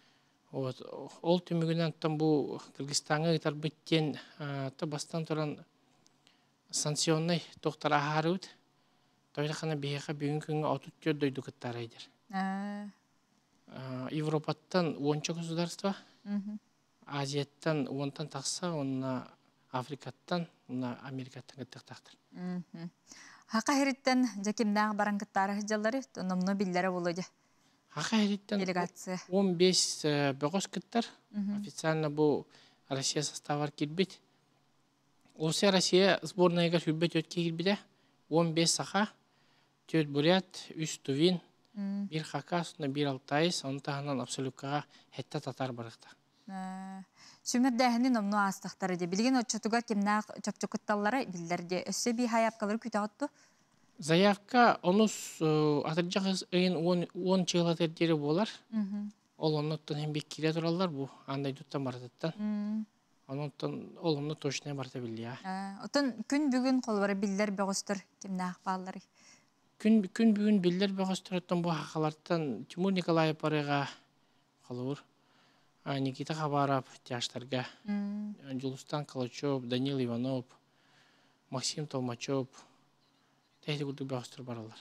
Ол түмігінен тұтан бұл Кыргызстанға ұтар бүттен бастан тұран санкционный тоқтар ағары өт. Тойлақана бейеқа бүгін күнгі отыз төрт дойды күттар айдыр. Европаттан оныншы государство, Азияттан онтан тақса, онына Африкаттан, онына Америкаттан күттіқ тақтыр. Хақа хереттен жакемнағы баран күттары жылары, номно биллері болуды. Хақа хереттен он бес бөғыз күттар. Официально бұл Россия составар келбет. Осы Россия сборныйға сүрбет өтке келбеде. он бес сақа, төрт бурят, үш тувин, бір хақа, бір алтайыз, оны тағынан абсолюткаға хетта татар барықта. Сүмірдәхіні номну астықтары де. Білген отчетуға кемнақ чөпчөкітталары білдерде өсі бей хаябқалары күті атту? Заявка онус атыржақ өйін он чығылатырдері болар. Ол оныттан хембек келе тұралар бұл андай тұттан баратыттан. Онтон олымны точно барта билия. Отон күн бүгүн колбары биллер бөгөстөр кимнах баллары. Күн күн бүгүн биллер бөгөстөрөттөн бу хакалардан Тимур Николаев парыга калуур. Никита Хабаров тяштарга. Жулустан Калачев, Данил Иванов, Максим Толмачев. Тәйді күрдік бөгөстөр баралар.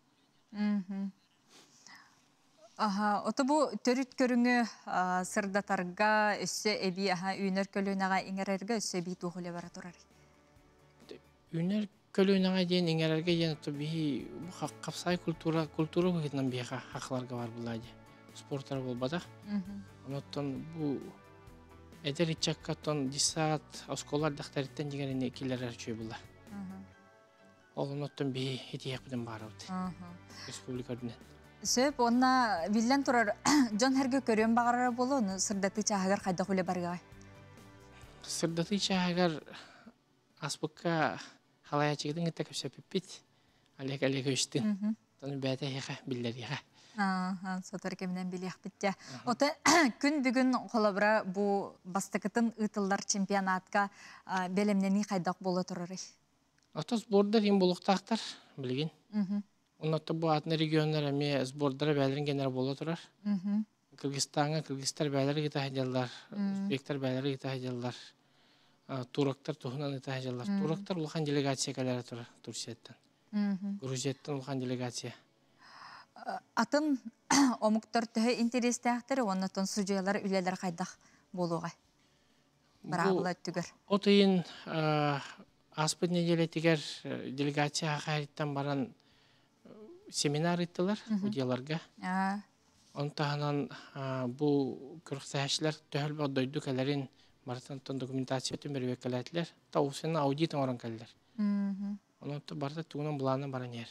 Аха, ота бу төрүт көрүңү сырдатарга өссө эби аха үйнөр көлүнага иңерерге өссө би тухуле бара турар. Үйнөр көлүнага дейин иңерерге дейин ота би капсай культура культура бөгетнен бияка хакыларга бар булады. Спорттар болбада. Оноттон бу эдер ичаккаттон дисат осколар дахтариттен дегенин килер арчой була. Олоноттон би этияпден барабыт. Республика дүнен. Сөп, онна виллен турар жон herge көрөн багарар болу, сырдаты чагар кайда хуле баргай. Сырдаты чагар аспыкка халая чигдин гыта көсөппит. Алек алек өстүн. Тону бәте яха биллер яха. Ага, сотар кемнен билек битте. Ота күн бүгүн колобра бу бастыкытын ытылдар чемпионатка белемнени кайдак боло турар. Ата сбордар им болуктактар билген. Онотта бу атны регионнар эме сбордары бәлерин генер боло турар. Кыргызстанга кыргызстар бәлери гыта хадалар, өзбектер бәлери гыта хадалар. Турактар тухунан гыта хадалар. Турактар улхан делегация калары турар Турцияттан. Грузияттан улхан делегация. Атын омуктар төһө интерестәктер, оннотон суҗайлар үлеләр кайдак болуга. Бравла түгөр. Отыйын аспыт неделе тигер делегация хакыйраттан баран семинар иттилар удияларга. Онтаһанан бу кыргызчалар төһөл бодойду каларын маратантон документация төмөр векалатлар, таусына аудит оран каллар. Онотта барда тугунан буланы баранер.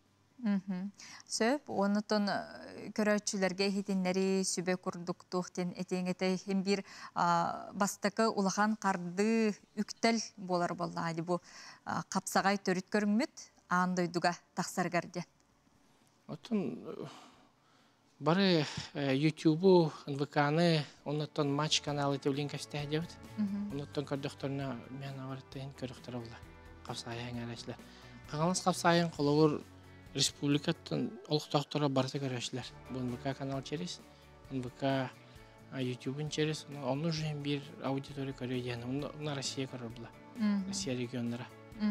Сөп, онотон көрөчүлөргө хитиннери сүбө курдуктуктен этеңете хем бир бастакы улахан карды үктел болар боллады бу капсагай төрүт көрүмүт андойдуга таксаргарды. Отон бары YouTube, эн вэ ка-ны, онотон матч каналы төвлинка стадиот. Онотон көрдөхтөрүнө мен авартын көрдөхтөр болла. Капсайын арачылар. Кагалас капсайын коловур республикаттан олуктактара барса көрөчлөр. Бу эн вэ ка канал через, эн вэ ка YouTube через, onu уже бир аудитория көрөйден. Уна Россия көрөбла. Россия региондары.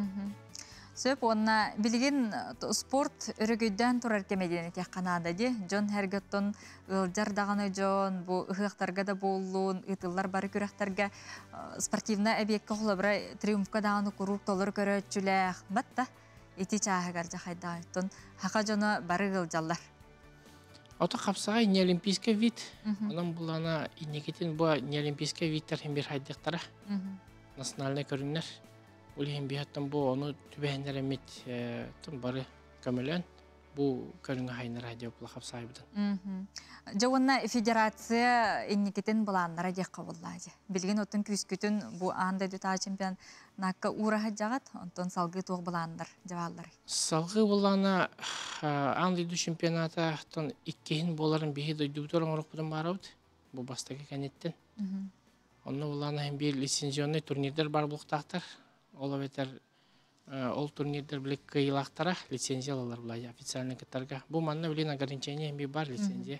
Сөп, онна билген спорт өрөгөйдөн турар кемеден эте канада де. Жон Хергеттон ылжар даганы жон, бу ыхыктарга да болуун, ытыллар бары көрөктөргө спортивна объектке холобра триумфка даганы куруп толор көрөчүлөр. Батта эти чаагар жахайдайтын хака жона бары ылжаллар. Ото капсагай не олимпийский вид. Анан булана инекетин бу не олимпийский видтер хем бир хайдыктара. Национальный көрүнөр. Улиһин биһаттан бу ону түбәһендер эмит тун бары көмөлөн бу көрүнгө хайнар радио булахап сайбыдан. Жауынна федерация инникетин буланнара дек кабыллады. Билген отун күскүтүн бу анда дута чемпион накка ураха жагат, онтон салгы туг буландар жабаллар. Салгы булана анда ду чемпионата тон иккин боларын биһи дойдуктор оңрокпудан барабыт. Бу бастагы канеттен. Онно булана hem bir лицензионный турнирдер бар булуктактар. Ола ветер ол турнирдер билек кыйлактара лицензиялар булай официальный кытарга. Бу манна билен ограничение би бар лицензия.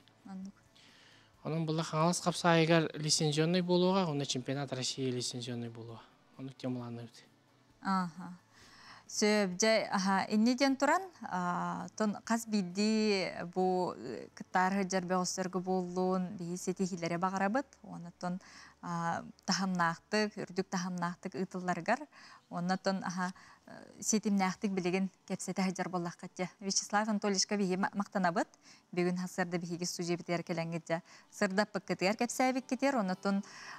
Онун була хаңалас капсайгар лицензионный болууга, онда чемпионат России лицензионный болууга. Ону темаланып. Аха. Сөбжай аха иннеден туран тон кас бидди бу кытар жарбе осторго болуун би сетихилере багарабыт. Онотон тахамнактык, үрдүк тахамнактык ытылларгар, оннотон аха сетимнактык билеген кепсете хажар боллаккатча. Вячеслав Анатольевичка биги мактанабыт. Бүгүн хасырда биги сужебитер келеңгетча. Сырда пыккетер кепсебик кетер, оннотон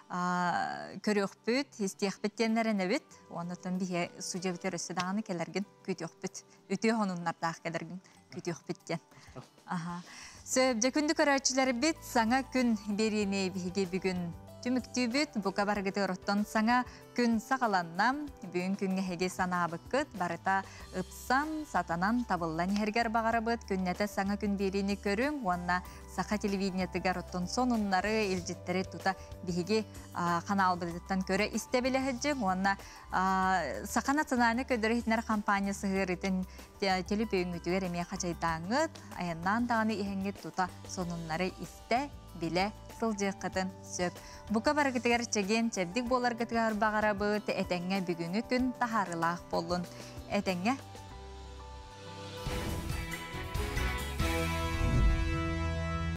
көрөкпүт, истехбеттенеренебит, оннотон биги сужебитер өсөдаганы келерген күтөкпүт. Үтө хонуннардак келерген күтөкпүттен. Аха. Сөбжө күндү көрөчүлөр бит саңа күн берине биги бүгүн Түмүктүүбүт бука баргыты ороттон саңа күн сақаланнам, бүгін күнге хеге санабыққыт, барыта ыпсан, сатанан табыллан хергер бағарабыт, күннеті саңа күн беріні көрің, онна сақа телевидениятыгар оттон сонуннары илжиттері тута бігеге канал білдіттен көрі истебілі хеджің, онна сақа национальны көдірі хитнер компаниясы ғырытын телепейін үтігер емей қачайтаңыт, айыннан тағаны ихенгет тута сонуннары исте біле сылжық қытын сөп. Бұқа барғытығар чеген чәбдік болар ғытығар бағарабыт, әтәңе бүгінгі күн тахарылақ болын. Әтәңе